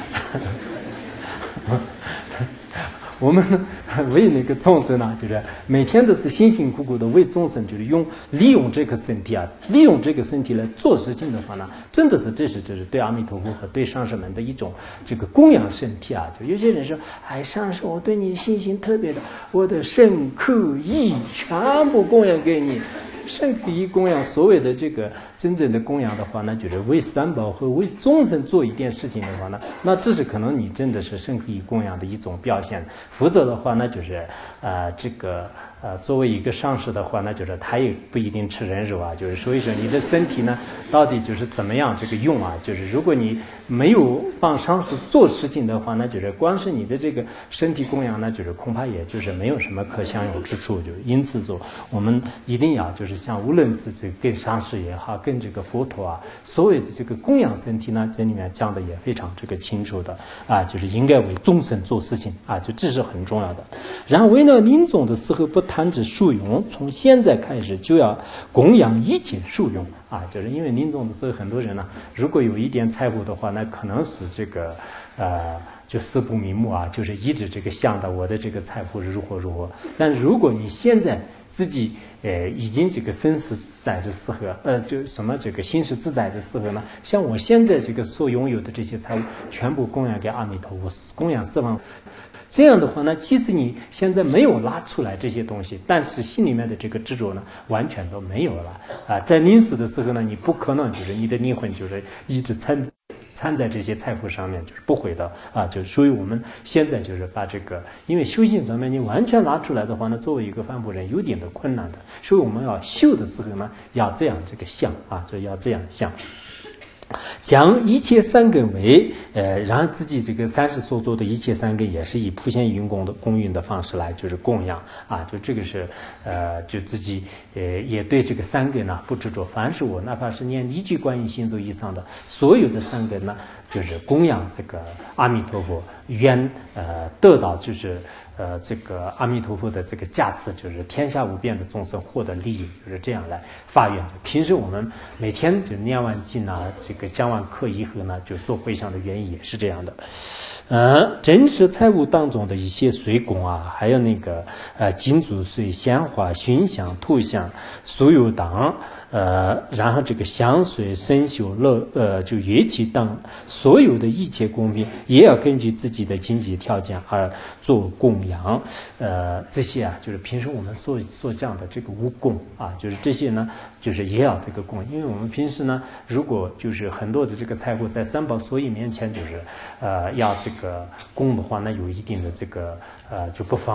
我们为那个众生呢，就是每天都是辛辛苦苦的为众生，就是用利用这个身体啊，利用这个身体来做事情的话呢，真的是这是就是对阿弥陀佛和对上师们的一种这个供养身体啊。就有些人说，哎，上师，我对你信心特别的，我的身口意全部供养给你。身口意供养，所谓的这个真正的供养的话呢，就是为三宝和为众生做一件事情的话呢，那这是可能你真的是身口意供养的一种表现。否则的话呢，就是呃这个呃作为一个上师的话呢，就是他也不一定吃人肉啊，就是所以说你的身体呢到底就是怎么样这个用啊？就是如果你没有帮上师做事情的话呢，就是光是你的这个身体供养呢，就是恐怕也就是没有什么可享有之处。就因此说，我们一定要就是像无论是这个跟上师也好，跟这个佛陀啊，所谓的这个供养身体呢，这里面讲的也非常这个清楚的啊，就是应该为众生做事情啊，就这是很重要的。然后为了临终的时候不贪之殊用，从现在开始就要供养一切殊用啊，就是因为临终的时候很多人呢，如果有一点财富的话，那可能是这个呃。就四不瞑目啊，就是一直这个想到我的这个财富如何如何。但如果你现在自己呃已经这个生死自在的时候，呃，就什么这个心识自在的时候呢，像我现在这个所拥有的这些财物，全部供养给阿弥陀佛，供养四方。这样的话呢，即使你现在没有拿出来这些东西，但是心里面的这个执着呢，完全都没有了啊。在临死的时候呢，你不可能就是你的灵魂就是一直参参在这些财富上面，就是不会的啊。就所以我们现在就是把这个，因为修行上面你完全拿出来的话呢，作为一个凡夫人有点的困难的，所以我们要修的时候呢，要这样这个想啊，就要这样想。将一切三根为，呃，然后自己这个三世所做的一切三根也是以普贤云供的供运的方式来就是供养啊，就这个是呃，就自己呃也对这个三根呢不执着。凡是我哪怕是念一句观音心咒以上的所有的三根呢，就是供养这个阿弥陀佛，愿呃得到就是呃这个阿弥陀佛的这个加持，就是天下无边的众生获得利益，就是这样来发愿。平时我们每天就念完经啊，这个讲完课以后呢，就做回向的原因也是这样的。呃，真实财物当中的一些水供啊，还有那个呃金珠水、鲜花、熏香、涂香、酥油等，呃，然后这个香水、生锈、乐呃就乐器等所有的一切供品，也要根据自己的经济条件而做供养。呃，这些啊，就是平时我们所所讲的这个无供啊，就是这些呢，就是也要这个供，因为我们平时呢，如果就是很多的这个财物在三宝所依面前，就是呃要这个供的话，那有一定的这个呃就不方便。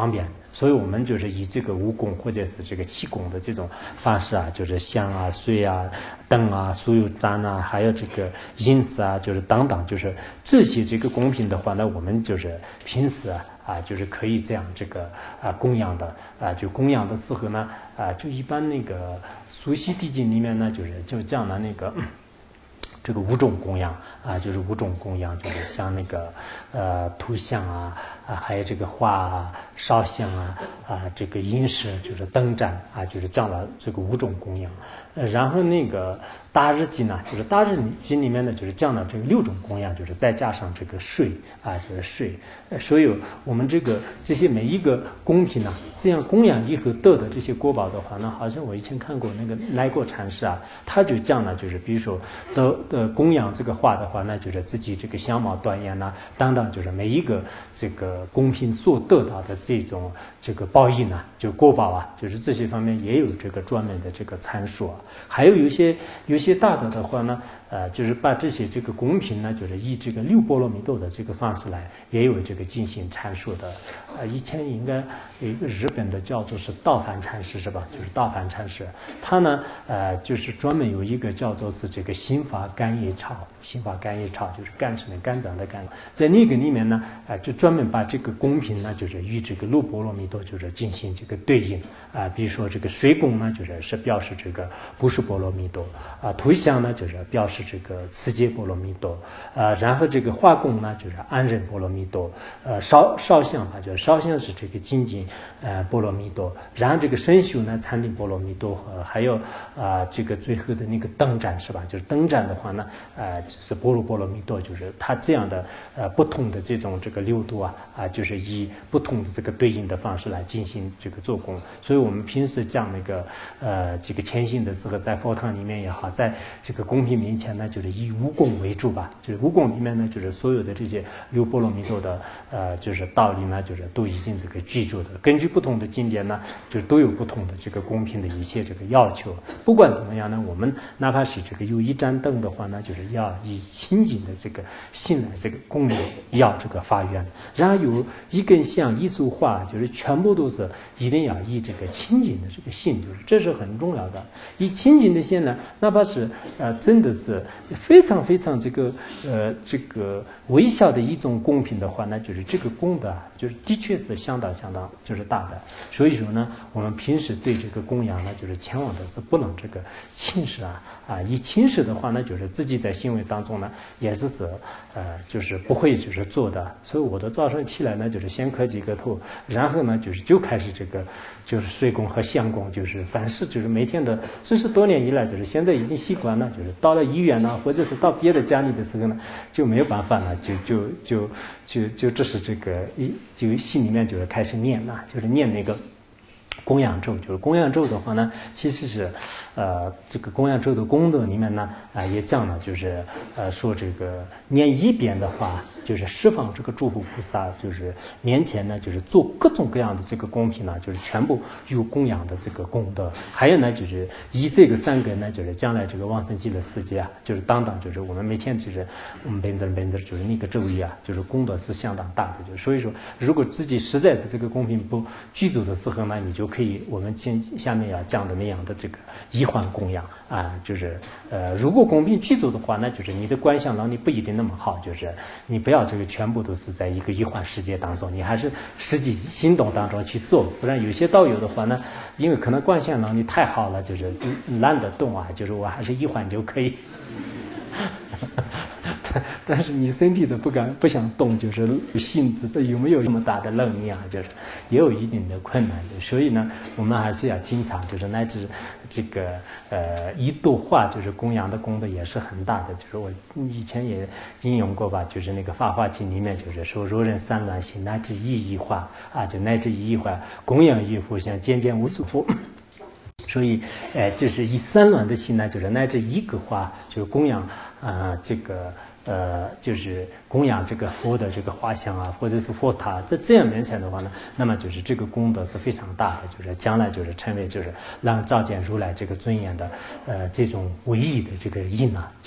所以我们就是以这个五供或者是这个七供的这种方式啊，就是香啊、水啊、灯啊、酥油簪啊，还有这个银丝啊，就是等等，就是这些这个供品的话呢，我们就是平时啊。啊，就是可以这样这个啊供养的啊，就供养的时候呢，啊，就一般那个俗习地经里面呢，就是就讲的那个。这个五种供养啊，就是五种供养，就是像那个呃图像啊啊，还有这个画啊、烧香啊啊，这个饮食就是灯盏啊，就是讲了这个五种供养。呃，然后那个大日经呢，就是大日经里面呢，就是讲了这个六种供养，就是再加上这个水啊，就是水。呃，所以我们这个这些每一个供品呢，这样供养以后得的这些国宝的话呢，好像我以前看过那个来过禅师啊，他就讲了，就是比如说得。呃，供养这个画的话，那就是自己这个相貌端严呐，等等，就是每一个这个公品所得到的这种这个报应呢，就国宝啊，就是这些方面也有这个专门的这个参数啊。还有有些有些大德的话呢，呃，就是把这些这个公品呢，就是以这个六波罗蜜多的这个方式来，也有这个进行阐述的。呃，以前应该有一个日本的叫做是道凡禅师是吧？就是道凡禅师，他呢，呃，就是专门有一个叫做是这个心法肝叶草，心法肝叶草就是肝是那肝脏的肝，在那个里面呢，呃，就专门把这个公品呢，就是与这个六波罗蜜多就是进行这个对应啊、呃，比如说这个水供呢，就是是表示这个不是波罗蜜多啊、呃，图像呢就是表示这个持戒波罗蜜多啊、呃，然后这个画供呢就是安忍波罗蜜多，呃，烧烧香吧，就是烧香是这个精进呃波罗蜜多，然后这个身修呢禅定波罗蜜多，呃，还有啊、呃、这个最后的那个灯盏是吧？就是灯盏的话呢，呃，是般若波罗蜜多，就是它这样的呃不同的这种这个六度啊啊、呃，就是以不同的这个对应的方式来进行这个做工。所以我们平时讲那个呃这个前行的时候，在佛堂里面也好，在这个公品面前呢，就是以五供为主吧。就是五供里面呢，就是所有的这些六波罗蜜多的呃就是道理呢，就是都已经这个记住的。根据不同的经典呢，就都有不同的这个公品的一些这个要求。不管怎么样呢，我们哪怕是这个有一盏灯的话呢，就是要以清净的这个心来这个供养，要这个发愿。然后有一根香一束花，就是全部都是一定要以这个清净的这个心，就是这是很重要的。以清净的心呢，哪怕是呃真的是非常非常这个呃这个微小的一种供品的话呢，就是这个功德啊，就是的确是相当相当就是大的。所以说呢，我们平时对这个供养呢，就是千万的是不能这个轻视啊啊！一轻视的话呢，就是自己在行为当中呢，也是是呃就是不会就是做的。所以我的早上起来呢，就是先磕几个头，然后呢就是就开始这个就是水供和香供，就是凡是就是每天的，这是多年以来就是现在已经习惯了，就是到了医院呢，或者是到别的家里的时候呢，就没有办法了，就就就就就这是这个一就心里面就是开始念了，就是念那个供养咒。就是供养咒的话呢，其实是呃这个供养咒的功德里面呢啊、呃、也讲了，就是呃说这个念一遍的话，就是释放这个诸佛菩萨就是面前呢，就是做各种各样的这个供品呢，就是全部有供养的这个功德。还有呢，就是以这个三根呢，就是将来这个往生极乐世界啊，就是当当就是我们每天就是我们本子本子就是那个咒语啊，就是功德是相当大的。就所以说，如果自己实在是这个供品不具足的时候呢，你就可以我们今下面要讲的那样的这个一环供养啊，就是呃，如果供品具足的话呢，就是你的观想能力不一定那么好，就是你不要这个全部都是在一个一环世界当中，你还是实际行动当中去做。不然有些道友的话呢，因为可能观想能力太好了，就是懒得动啊，就是我还是一环就可以。但是你身体都不敢不想动，就是性子，这有没有这么大的能力啊？就是也有一定的困难的。所以呢，我们还是要经常就是乃至这个呃一朵花就是供养的功德也是很大的。就是我以前也引用过吧，就是那个《法华经》里面就是说，若人三乱心，乃至一亿花啊，就乃至一亿花供养于佛像，渐渐无所佛。所以，呃，就是以三乱的心呢，就是乃至一个花，就是供养啊、呃，这个呃，就是供养这个佛的这个画像啊，或者是佛塔，在这样面前的话呢，那么就是这个功德是非常大的，就是将来就是成为就是让照见如来这个尊严的呃这种唯一的这个印啊，就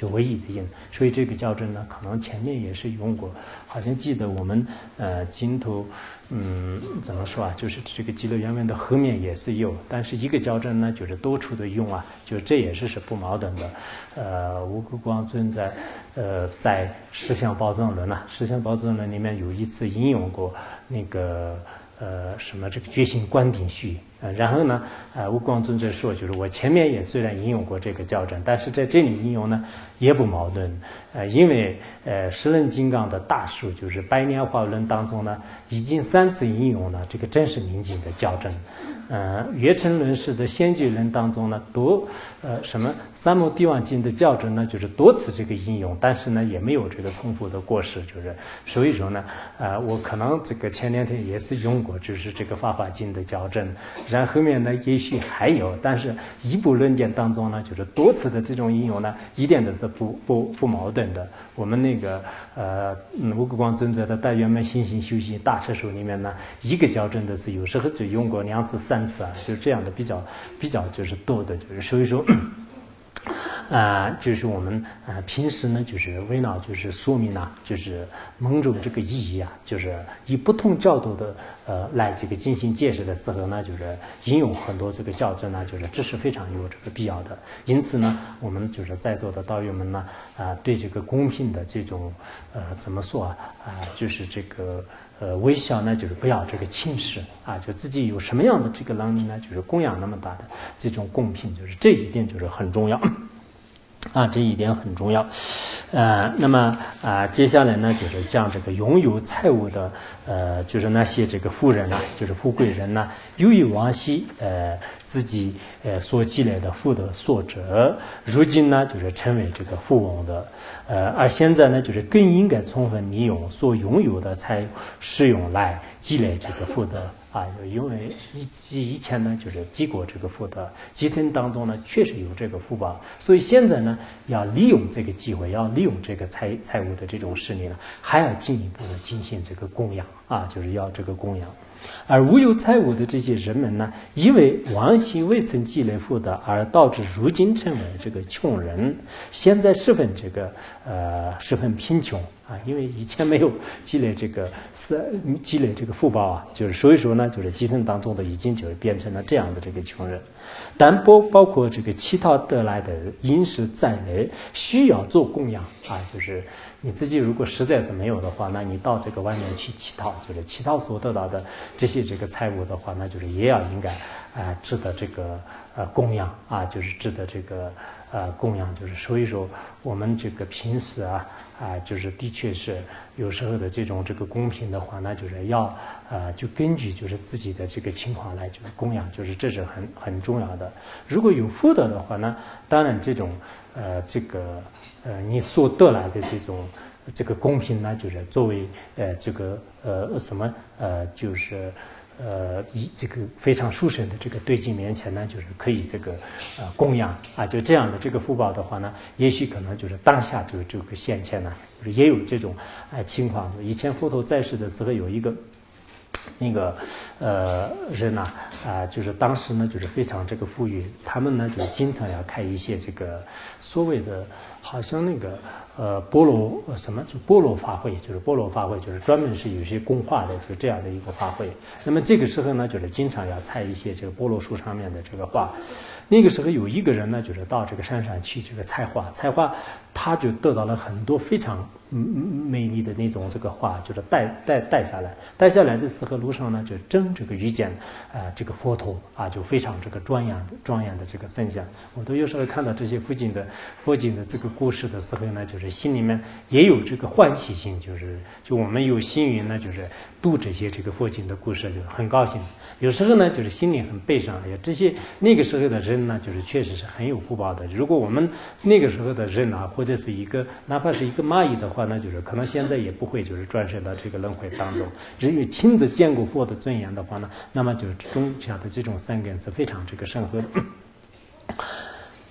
就唯一的音。所以这个校正呢，可能前面也是用过，好像记得我们呃经头，嗯，怎么说啊？就是这个极乐圆满的后面也是有，但是一个校正呢，就是多处的用啊，就这也是是不矛盾的。呃，吴国光尊在呃在《实相宝藏论》啊，《实相宝藏论》里面有一次引用过那个。呃，什么这个觉醒观顶序，呃，然后呢，呃，吴光尊者说，就是我前面也虽然引用过这个校正，但是在这里引用呢也不矛盾，呃，因为呃，十轮金刚的大数就是《百年华论》当中呢，已经三次引用了这个真实明经的校正。呃，月称论师的先觉论当中呢，多呃什么三摩地王经的校正呢，就是多次这个引用，但是呢也没有这个重复的过失，就是所以说呢，呃，我可能这个前两天也是用过，就是这个法华经的校正，然后后面呢也许还有，但是一部论点当中呢，就是多次的这种引用呢，一点都是不不不矛盾的。我们那个呃，吴国光尊者的《大圆满心性修行大彻书》里面呢，一个校正的是有时候只用过两次、三次啊，就这样的比较比较就是多的，就是所以说。啊、呃，就是我们啊、呃、平时呢，就是为了就是说明啊，就是某种这个意义啊，就是以不同角度的呃来这个进行解释的时候呢，就是引用很多这个校正呢，就是这是非常有这个必要的。因此呢，我们就是在座的道友们呢，啊、呃，对这个公平的这种呃怎么说啊啊、呃，就是这个。呃，微笑呢，就是不要这个轻视啊，就自己有什么样的这个能力呢，就是供养那么大的这种公平，就是这一点就是很重要。啊，这一点很重要，呃，那么啊、呃，接下来呢，就是讲这个拥有财物的，呃，就是那些这个富人呐、啊，就是富贵人呐、啊，由于往昔呃自己呃所积累的福德所得，如今呢就是成为这个富翁的，呃，而现在呢就是更应该充分利用所拥有的财使用来积累这个福德。啊，因为以以前呢，就是积过这个福德，基层当中呢，确实有这个福报，所以现在呢，要利用这个机会，要利用这个财财务的这种势力呢，还要进一步的进行这个供养啊，就是要这个供养。而无有财物的这些人们呢，因为往昔未曾积累福德，而导致如今成为这个穷人，现在十分这个呃十分贫穷啊，因为以前没有积累这个是积累这个福报啊，就是所以说呢，就是基层当中的已经就是变成了这样的这个穷人，但包包括这个乞讨得来的饮食在内，需要做供养啊，就是你自己如果实在是没有的话，那你到这个外面去乞讨，就是乞讨所得到的这些这个财物的话，那就是也要应该啊、呃、值得这个呃供养啊，就是值得这个呃供养，就是所以说我们这个平时啊啊、呃、就是的确是有时候的这种这个公平的话，那就是要呃就根据就是自己的这个情况来就是供养，就是这是很很重要的。如果有福德的话呢，当然这种呃这个呃你所得来的这种。这个公平呢，就是作为呃这个呃什么呃就是呃以这个非常殊胜的这个对境面前呢，就是可以这个呃供养啊，就这样的这个福报的话呢，也许可能就是当下就这个现前呢，就是也有这种哎、呃、情况。以前佛陀在世的时候有一个。那个呃人呐啊、呃，就是当时呢，就是非常这个富裕，他们呢就经常要开一些这个所谓的，好像那个呃波罗呃什么就波罗法会，就是波罗法会，就是专门是有些供化的，就这样的一个法会。那么这个时候呢，就是经常要采一些这个波罗树上面的这个花。那个时候有一个人呢，就是到这个山上去这个采花，采花他就得到了很多非常嗯美丽的那种这个花，就是带带带下来，带下来的时候路上呢就正这个遇见啊、呃、这个佛陀啊，就非常这个庄严的庄严的这个圣像。我都有时候看到这些附近的佛经的这个故事的时候呢，就是心里面也有这个欢喜心，就是就我们有幸运呢，就是读这些这个佛经的故事，就很高兴。有时候呢，就是心里很悲伤。哎呀，这些那个时候的人呢，就是确实是很有福报的。如果我们那个时候的人啊，或者是一个哪怕是一个蚂蚁的话呢，就是可能现在也不会就是转生到这个轮回当中。因为亲自见过佛的尊严的话呢，那么就是中下的这种善根是非常这个深厚的。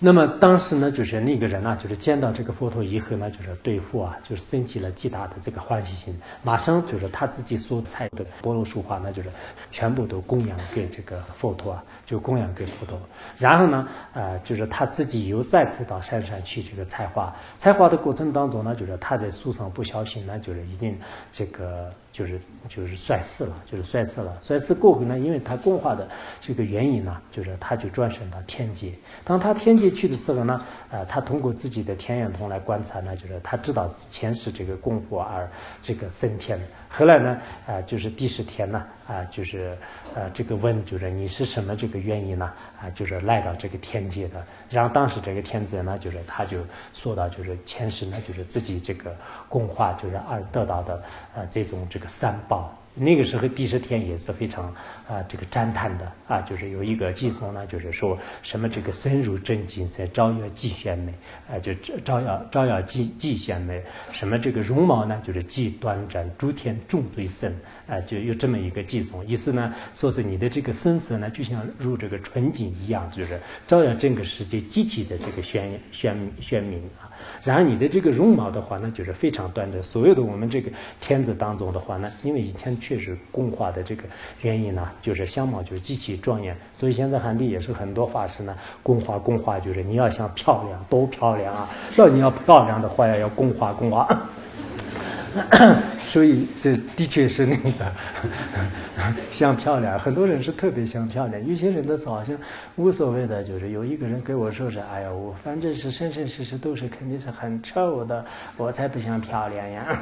那么当时呢，就是那个人呢、啊，就是见到这个佛陀以后呢，就是对佛啊，就是升起了极大的这个欢喜心，马上就是他自己所采的般若树花呢，就是全部都供养给这个佛陀啊，就供养给佛陀。然后呢，呃，就是他自己又再次到山上去这个采花，采花的过程当中呢，就是他在树上不小心呢，就是已经这个。就是就是摔死了，就是摔死了。摔死过后呢，因为他供花的这个原因呢，就是他就转身到天界。当他天界去的时候呢，呃，他通过自己的天眼通来观察呢，就是他知道前世这个供佛而这个升天。后来呢，呃，就是第十天呢，啊、呃，就是呃这个问，就是你是什么这个原因呢？啊、呃，就是来到这个天界的。然后当时这个天子呢，就是他就说到，就是前世呢，就是自己这个供花，就是而得到的呃这种这个三宝。那个时候第十天也是非常啊、呃、这个赞叹的啊，就是有一个偈颂呢，就是说什么这个身如真金色，照耀极鲜美啊、呃，就照耀照耀极极鲜美。什么这个容貌呢，就是极端瞻，诸天众最深啊、呃，就有这么一个偈颂，意思呢，说是你的这个身色呢，就像如这个纯金一样，就是照耀整个世界极其的这个鲜鲜鲜明啊。然后你的这个容貌的话呢，就是非常端正。所有的我们这个天子当中的话呢，因为以前确实供花的这个原因呢，就是相貌就极其庄严，所以现在汉地也是很多法师呢供花供花，就是你要想漂亮多漂亮啊，要你要漂亮的话要要供花供花。所以这的确是那个想漂亮，很多人是特别想漂亮，有些人的是好像无所谓的，就是有一个人跟我说是，哎呀，我反正是生生世世都是肯定是很丑的，我才不想漂亮呀。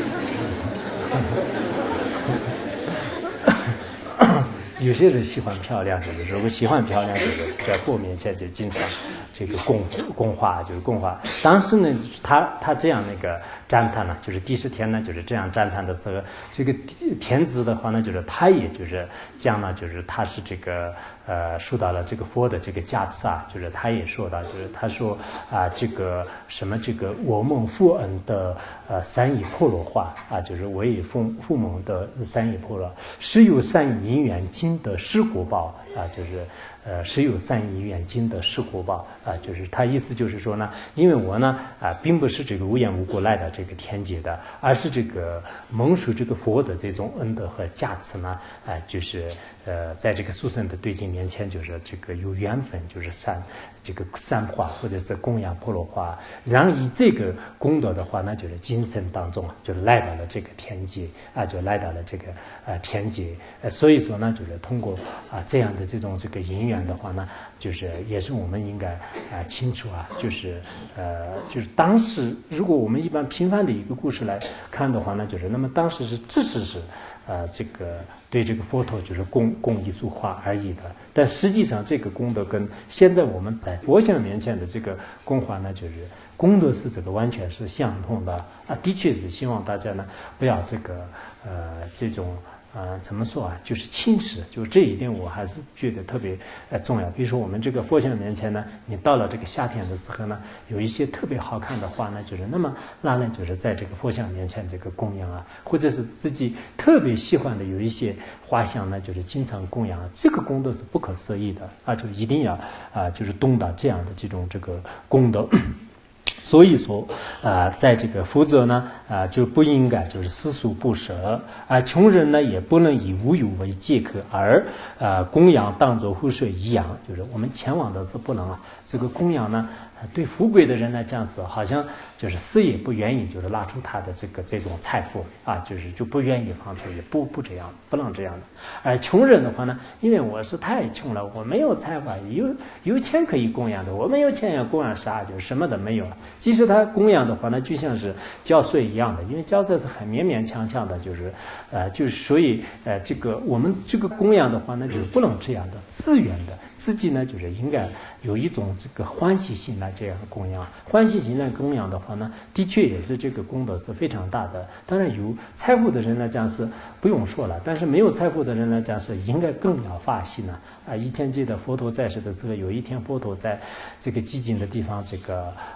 有些人喜欢漂亮，就是如果喜欢漂亮，就是在佛面前就经常这个供供花，就是供花。当时呢，他他这样那个赞叹呢，就是第十天呢，就是这样赞叹的时候，这个天子的话呢，就是他也就是讲呢，就是他是这个呃受到了这个佛的这个加持啊，就是他也说到，就是他说啊、呃、这个什么这个我蒙佛恩的呃三义婆罗花啊，就是我也父父蒙的三义婆罗，实有善因缘经的施果报啊，就是呃实有善因缘经的施果报啊，就是他意思就是说呢，因为我呢啊并不是这个无缘无故来到这个天界的，而是这个蒙受这个佛的这种恩德和加持呢，啊就是呃在这个殊胜的对境面前，就是这个有缘分，就是散这个散花或者是供养婆罗花，然后以这个功德的话呢，就是今生当中就是来到了这个天界啊，就来到了这个呃天界，呃所以说呢，就是通过啊这样的这种这个因缘的话呢，就是也是我们应该啊清楚啊，就是呃就是当时如果我们一般平凡的一个故事来看的话呢，就是那么当时是只是是呃这个对这个佛陀就是供供一束花而已的，但实际上这个功德跟现在我们在佛像面前的这个供花呢，就是功德是这个完全是相同的啊，的确是希望大家呢不要这个呃这种。呃，怎么说啊？就是轻视，就这一点我还是觉得特别呃重要。比如说我们这个佛像面前呢，你到了这个夏天的时候呢，有一些特别好看的花呢，就是那么拿来就是在这个佛像面前这个供养啊，或者是自己特别喜欢的有一些花香呢，就是经常供养，这个功德是不可思议的啊，就一定要啊、呃，就是懂得这样的这种这个功德。所以说，啊、呃，在这个否则呢，啊、呃，就不应该就是私俗不舍，而穷人呢也不能以无有为借口而呃供养当作湖水一样，就是我们前往的是不能啊，这个供养呢。对富贵的人来讲是好像就是死也不愿意就是拿出他的这个这种财富啊，就是就不愿意放出，也不不这样，不能这样的。而穷人的话呢，因为我是太穷了，我没有财富，有有钱可以供养的，我没有钱要供养啥，就是什么都没有。即使他供养的话呢，就像是交税一样的，因为交税是很勉勉强强的，就是呃就是所以呃这个我们这个供养的话呢，就是不能这样的自愿的，自己呢就是应该有一种这个欢喜心来这样供养，欢喜心来供养的话呢，的确也是这个功德是非常大的。当然有财富的人来讲是不用说了，但是没有财富的人来讲是应该更要发心呢。啊，以前记得佛陀在世的时候，有一天佛陀在这个寂静的地方，这个呃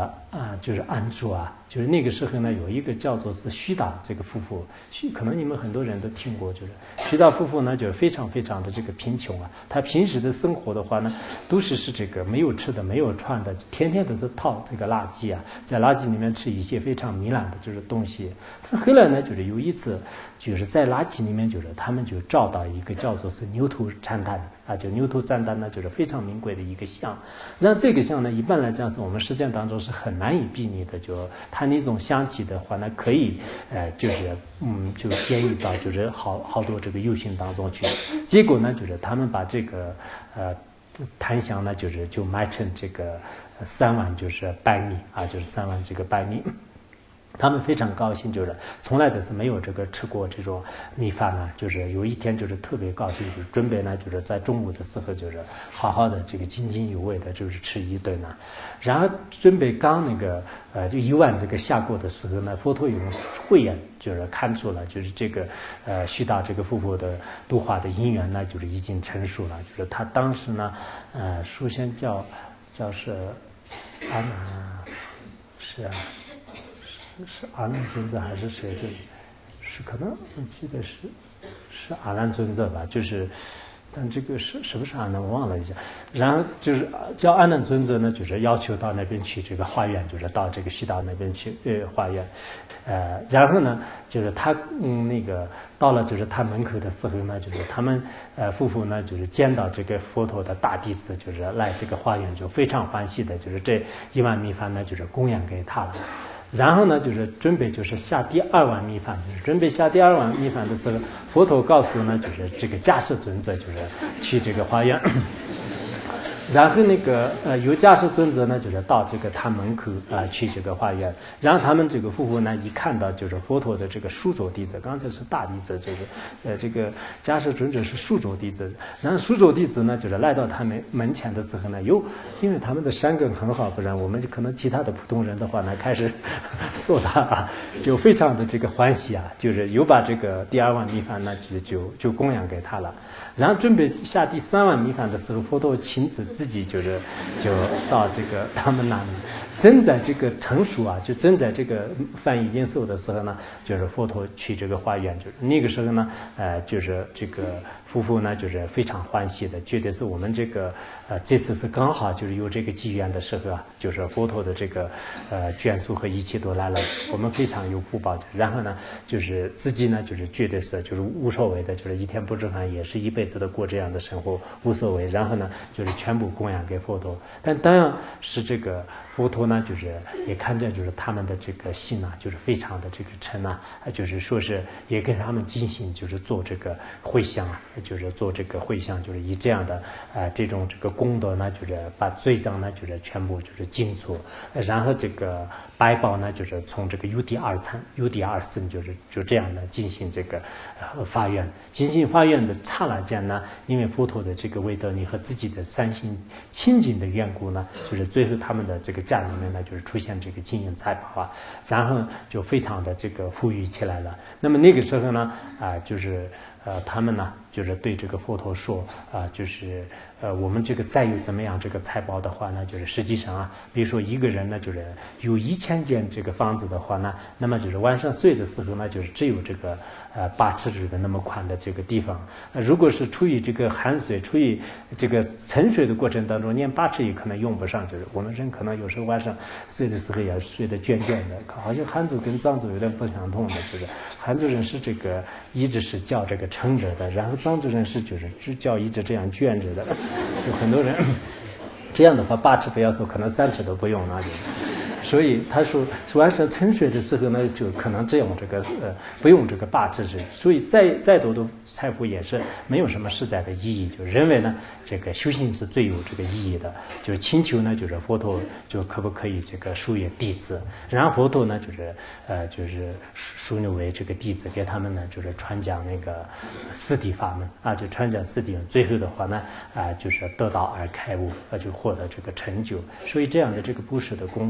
啊、呃，就是安住啊，就是那个时候呢，有一个叫做是须达这个夫妇，须可能你们很多人都听过，就是须达夫妇呢，就是非常非常的这个贫穷啊，他平时的生活的话呢，都是是这个没有吃的，没有穿的，天天都是套这个垃圾啊，在垃圾里面吃一些非常糜烂的就是东西。但后来呢，就是有一次，就是在垃圾里面，就是他们就找到一个叫做是牛头禅丹啊，就牛头禅丹呢，就是非常名贵的一个像。然后这个像呢，一般来讲是我们实践当中是很难以避免的，就它那种香气的话呢，可以呃，就是嗯，就偏移到就是好好多这个有形当中去。结果呢，就是他们把这个呃檀香呢，就是就卖成这个三万就是白米啊，就是三万这个白米。他们非常高兴，就是从来都是没有这个吃过这种米饭呢，就是有一天就是特别高兴，就是准备呢，就是在中午的时候就是好好的这个津津有味的，就是吃一顿呢。然后准备刚那个呃就一碗这个下锅的时候呢，佛陀用慧眼就是看出了，就是这个呃须达这个夫妇的度化的因缘呢，就是已经成熟了，就是他当时呢，呃首先叫叫是阿难，是啊。是阿难尊者还是谁？就是是可能我记得是是阿难尊者吧，就是但这个是是不是阿难我忘了一下。然后就是叫阿难尊者呢，就是要求到那边去这个化缘，就是到这个须达那边去呃化缘。呃，然后呢，就是他嗯那个到了就是他门口的时候呢，就是他们呃夫妇呢，就是见到这个佛陀的大弟子，就是来这个化缘，就非常欢喜的，就是这一碗米饭呢，就是供养给他了。然后呢，就是准备就是下第二碗米饭，就是准备下第二碗米饭的时候，佛陀告诉呢，就是这个迦叶尊者就是去这个花园。然后那个呃，有迦叶尊者呢，就是到这个他门口啊、呃、去这个花园。然后他们这个夫妇呢，一看到就是佛陀的这个书州弟子，刚才是大弟子，就是呃这个迦叶尊者是书州弟子。然后书州弟子呢，就是来到他们门前的时候呢，哟，因为他们的山根很好，不然我们可能其他的普通人的话呢，开始说他啊，就非常的这个欢喜啊，就是又把这个第二碗米饭呢，就就就供养给他了。然后准备下第三碗米饭的时候，佛陀亲自自己就是就到这个他们那里，正在这个成熟啊，就正在这个饭已经熟的时候呢，就是佛陀去这个花园，就是那个时候呢，呃，就是这个夫妇呢，就是非常欢喜的，觉得是我们这个呃这次是刚好就是有这个机缘的时候啊，就是佛陀的这个呃眷属和一切都来了，我们非常有福报。然后呢，就是自己呢，就是觉得是就是无所谓的，就是一天不吃饭也是一辈子的过这样的生活无所谓。然后呢，就是全部供养给佛陀。但当然是这个佛陀呢，就是也看见就是他们的这个心啊，就是非常的这个诚啊，就是说是也给他们进行就是做这个回向啊。就是做这个回向，就是以这样的啊、呃、这种这个功德呢，就是把罪障呢，就是全部就是净除，然后这个百宝呢，就是从这个有第二层、有第二层，就是就这样的进行这个呃发愿，进行发愿的刹那间呢，因为佛陀的这个威德力和自己的三心清净的缘故呢，就是最后他们的这个家里面呢，就是出现这个金银财宝啊，然后就非常的这个富裕起来了。那么那个时候呢，啊、呃，就是呃他们呢。就是对这个佛陀说啊、呃，就是呃，我们这个再有怎么样这个财宝的话呢，就是实际上啊，比如说一个人呢，就是有一千间这个房子的话呢，那么就是晚上睡的时候呢，就是只有这个呃八尺这个那么宽的这个地方。呃、如果是处于这个寒水、处于这个沉睡的过程当中，连八尺也可能用不上。就是我们人可能有时候晚上睡的时候也睡得倦倦的，好像汉族跟藏族有点不相同的，就是汉族人是这个一直是叫这个撑着的，然后藏族人是就是只叫一直这样卷着的，就很多人这样的话八尺不要说，可能三尺都不用那就。所以他说晚上沉睡的时候呢，就可能只用这个呃不用这个八尺，所以再再多的财富也是没有什么实在的意义。就认为呢，这个修行是最有这个意义的。就是请求呢，就是佛陀就可不可以这个授予弟子，然后佛陀呢就是呃就是授予为这个弟子，给他们呢就是传讲那个四谛法门啊，就传讲四谛，最后的话呢啊就是得道而开悟，啊就获得这个成就。所以这样的这个布施的功德呢，就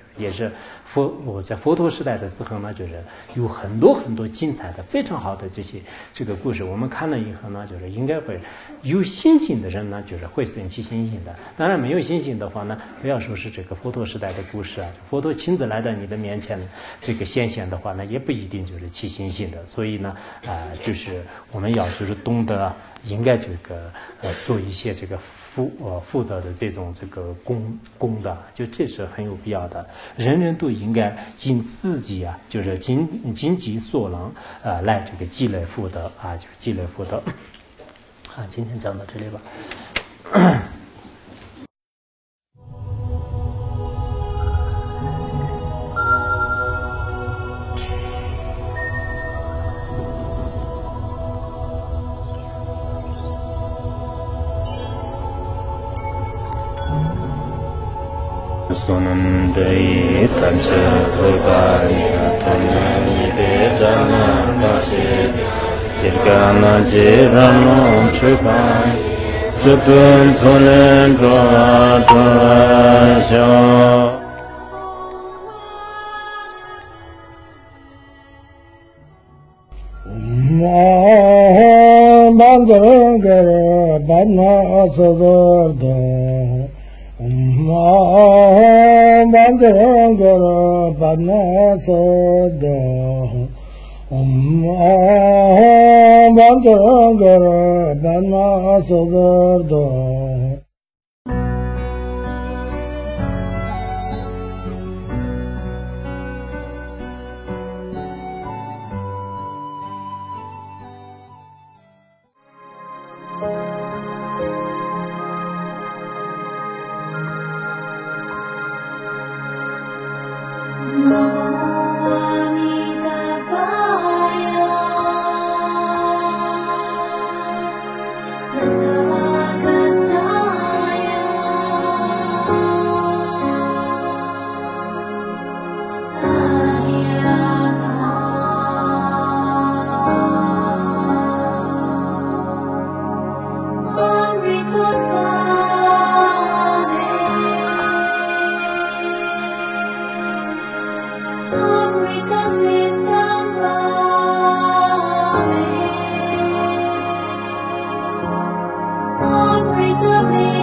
也是佛我在佛陀时代的时候呢，就是有很多很多精彩的、非常好的这些这个故事。我们看了以后呢，就是应该会有信心的人呢，就是会生起信心的。当然没有信心的话呢，不要说是这个佛陀时代的故事啊，佛陀亲自来到你的面前这个显现的话呢，也不一定就是起信心的。所以呢，啊、呃，就是我们要就是懂得应该这个呃做一些这个。福呃福德的这种这个功功的，就这是很有必要的。人人都应该尽自己啊，就是尽尽己所能，呃，来这个积累福德啊，就是积累福德。啊，今天讲到这里吧。Sunandai Tancha Sukanya Tanani Vedana Vashi Jirgana Jirano Chukai Chupun Tunen Dwa Dwa Sho Mandarangara Bana Asadarda Om Mandarangara Bana Sada Om Mandarangara Bana Sada Amrita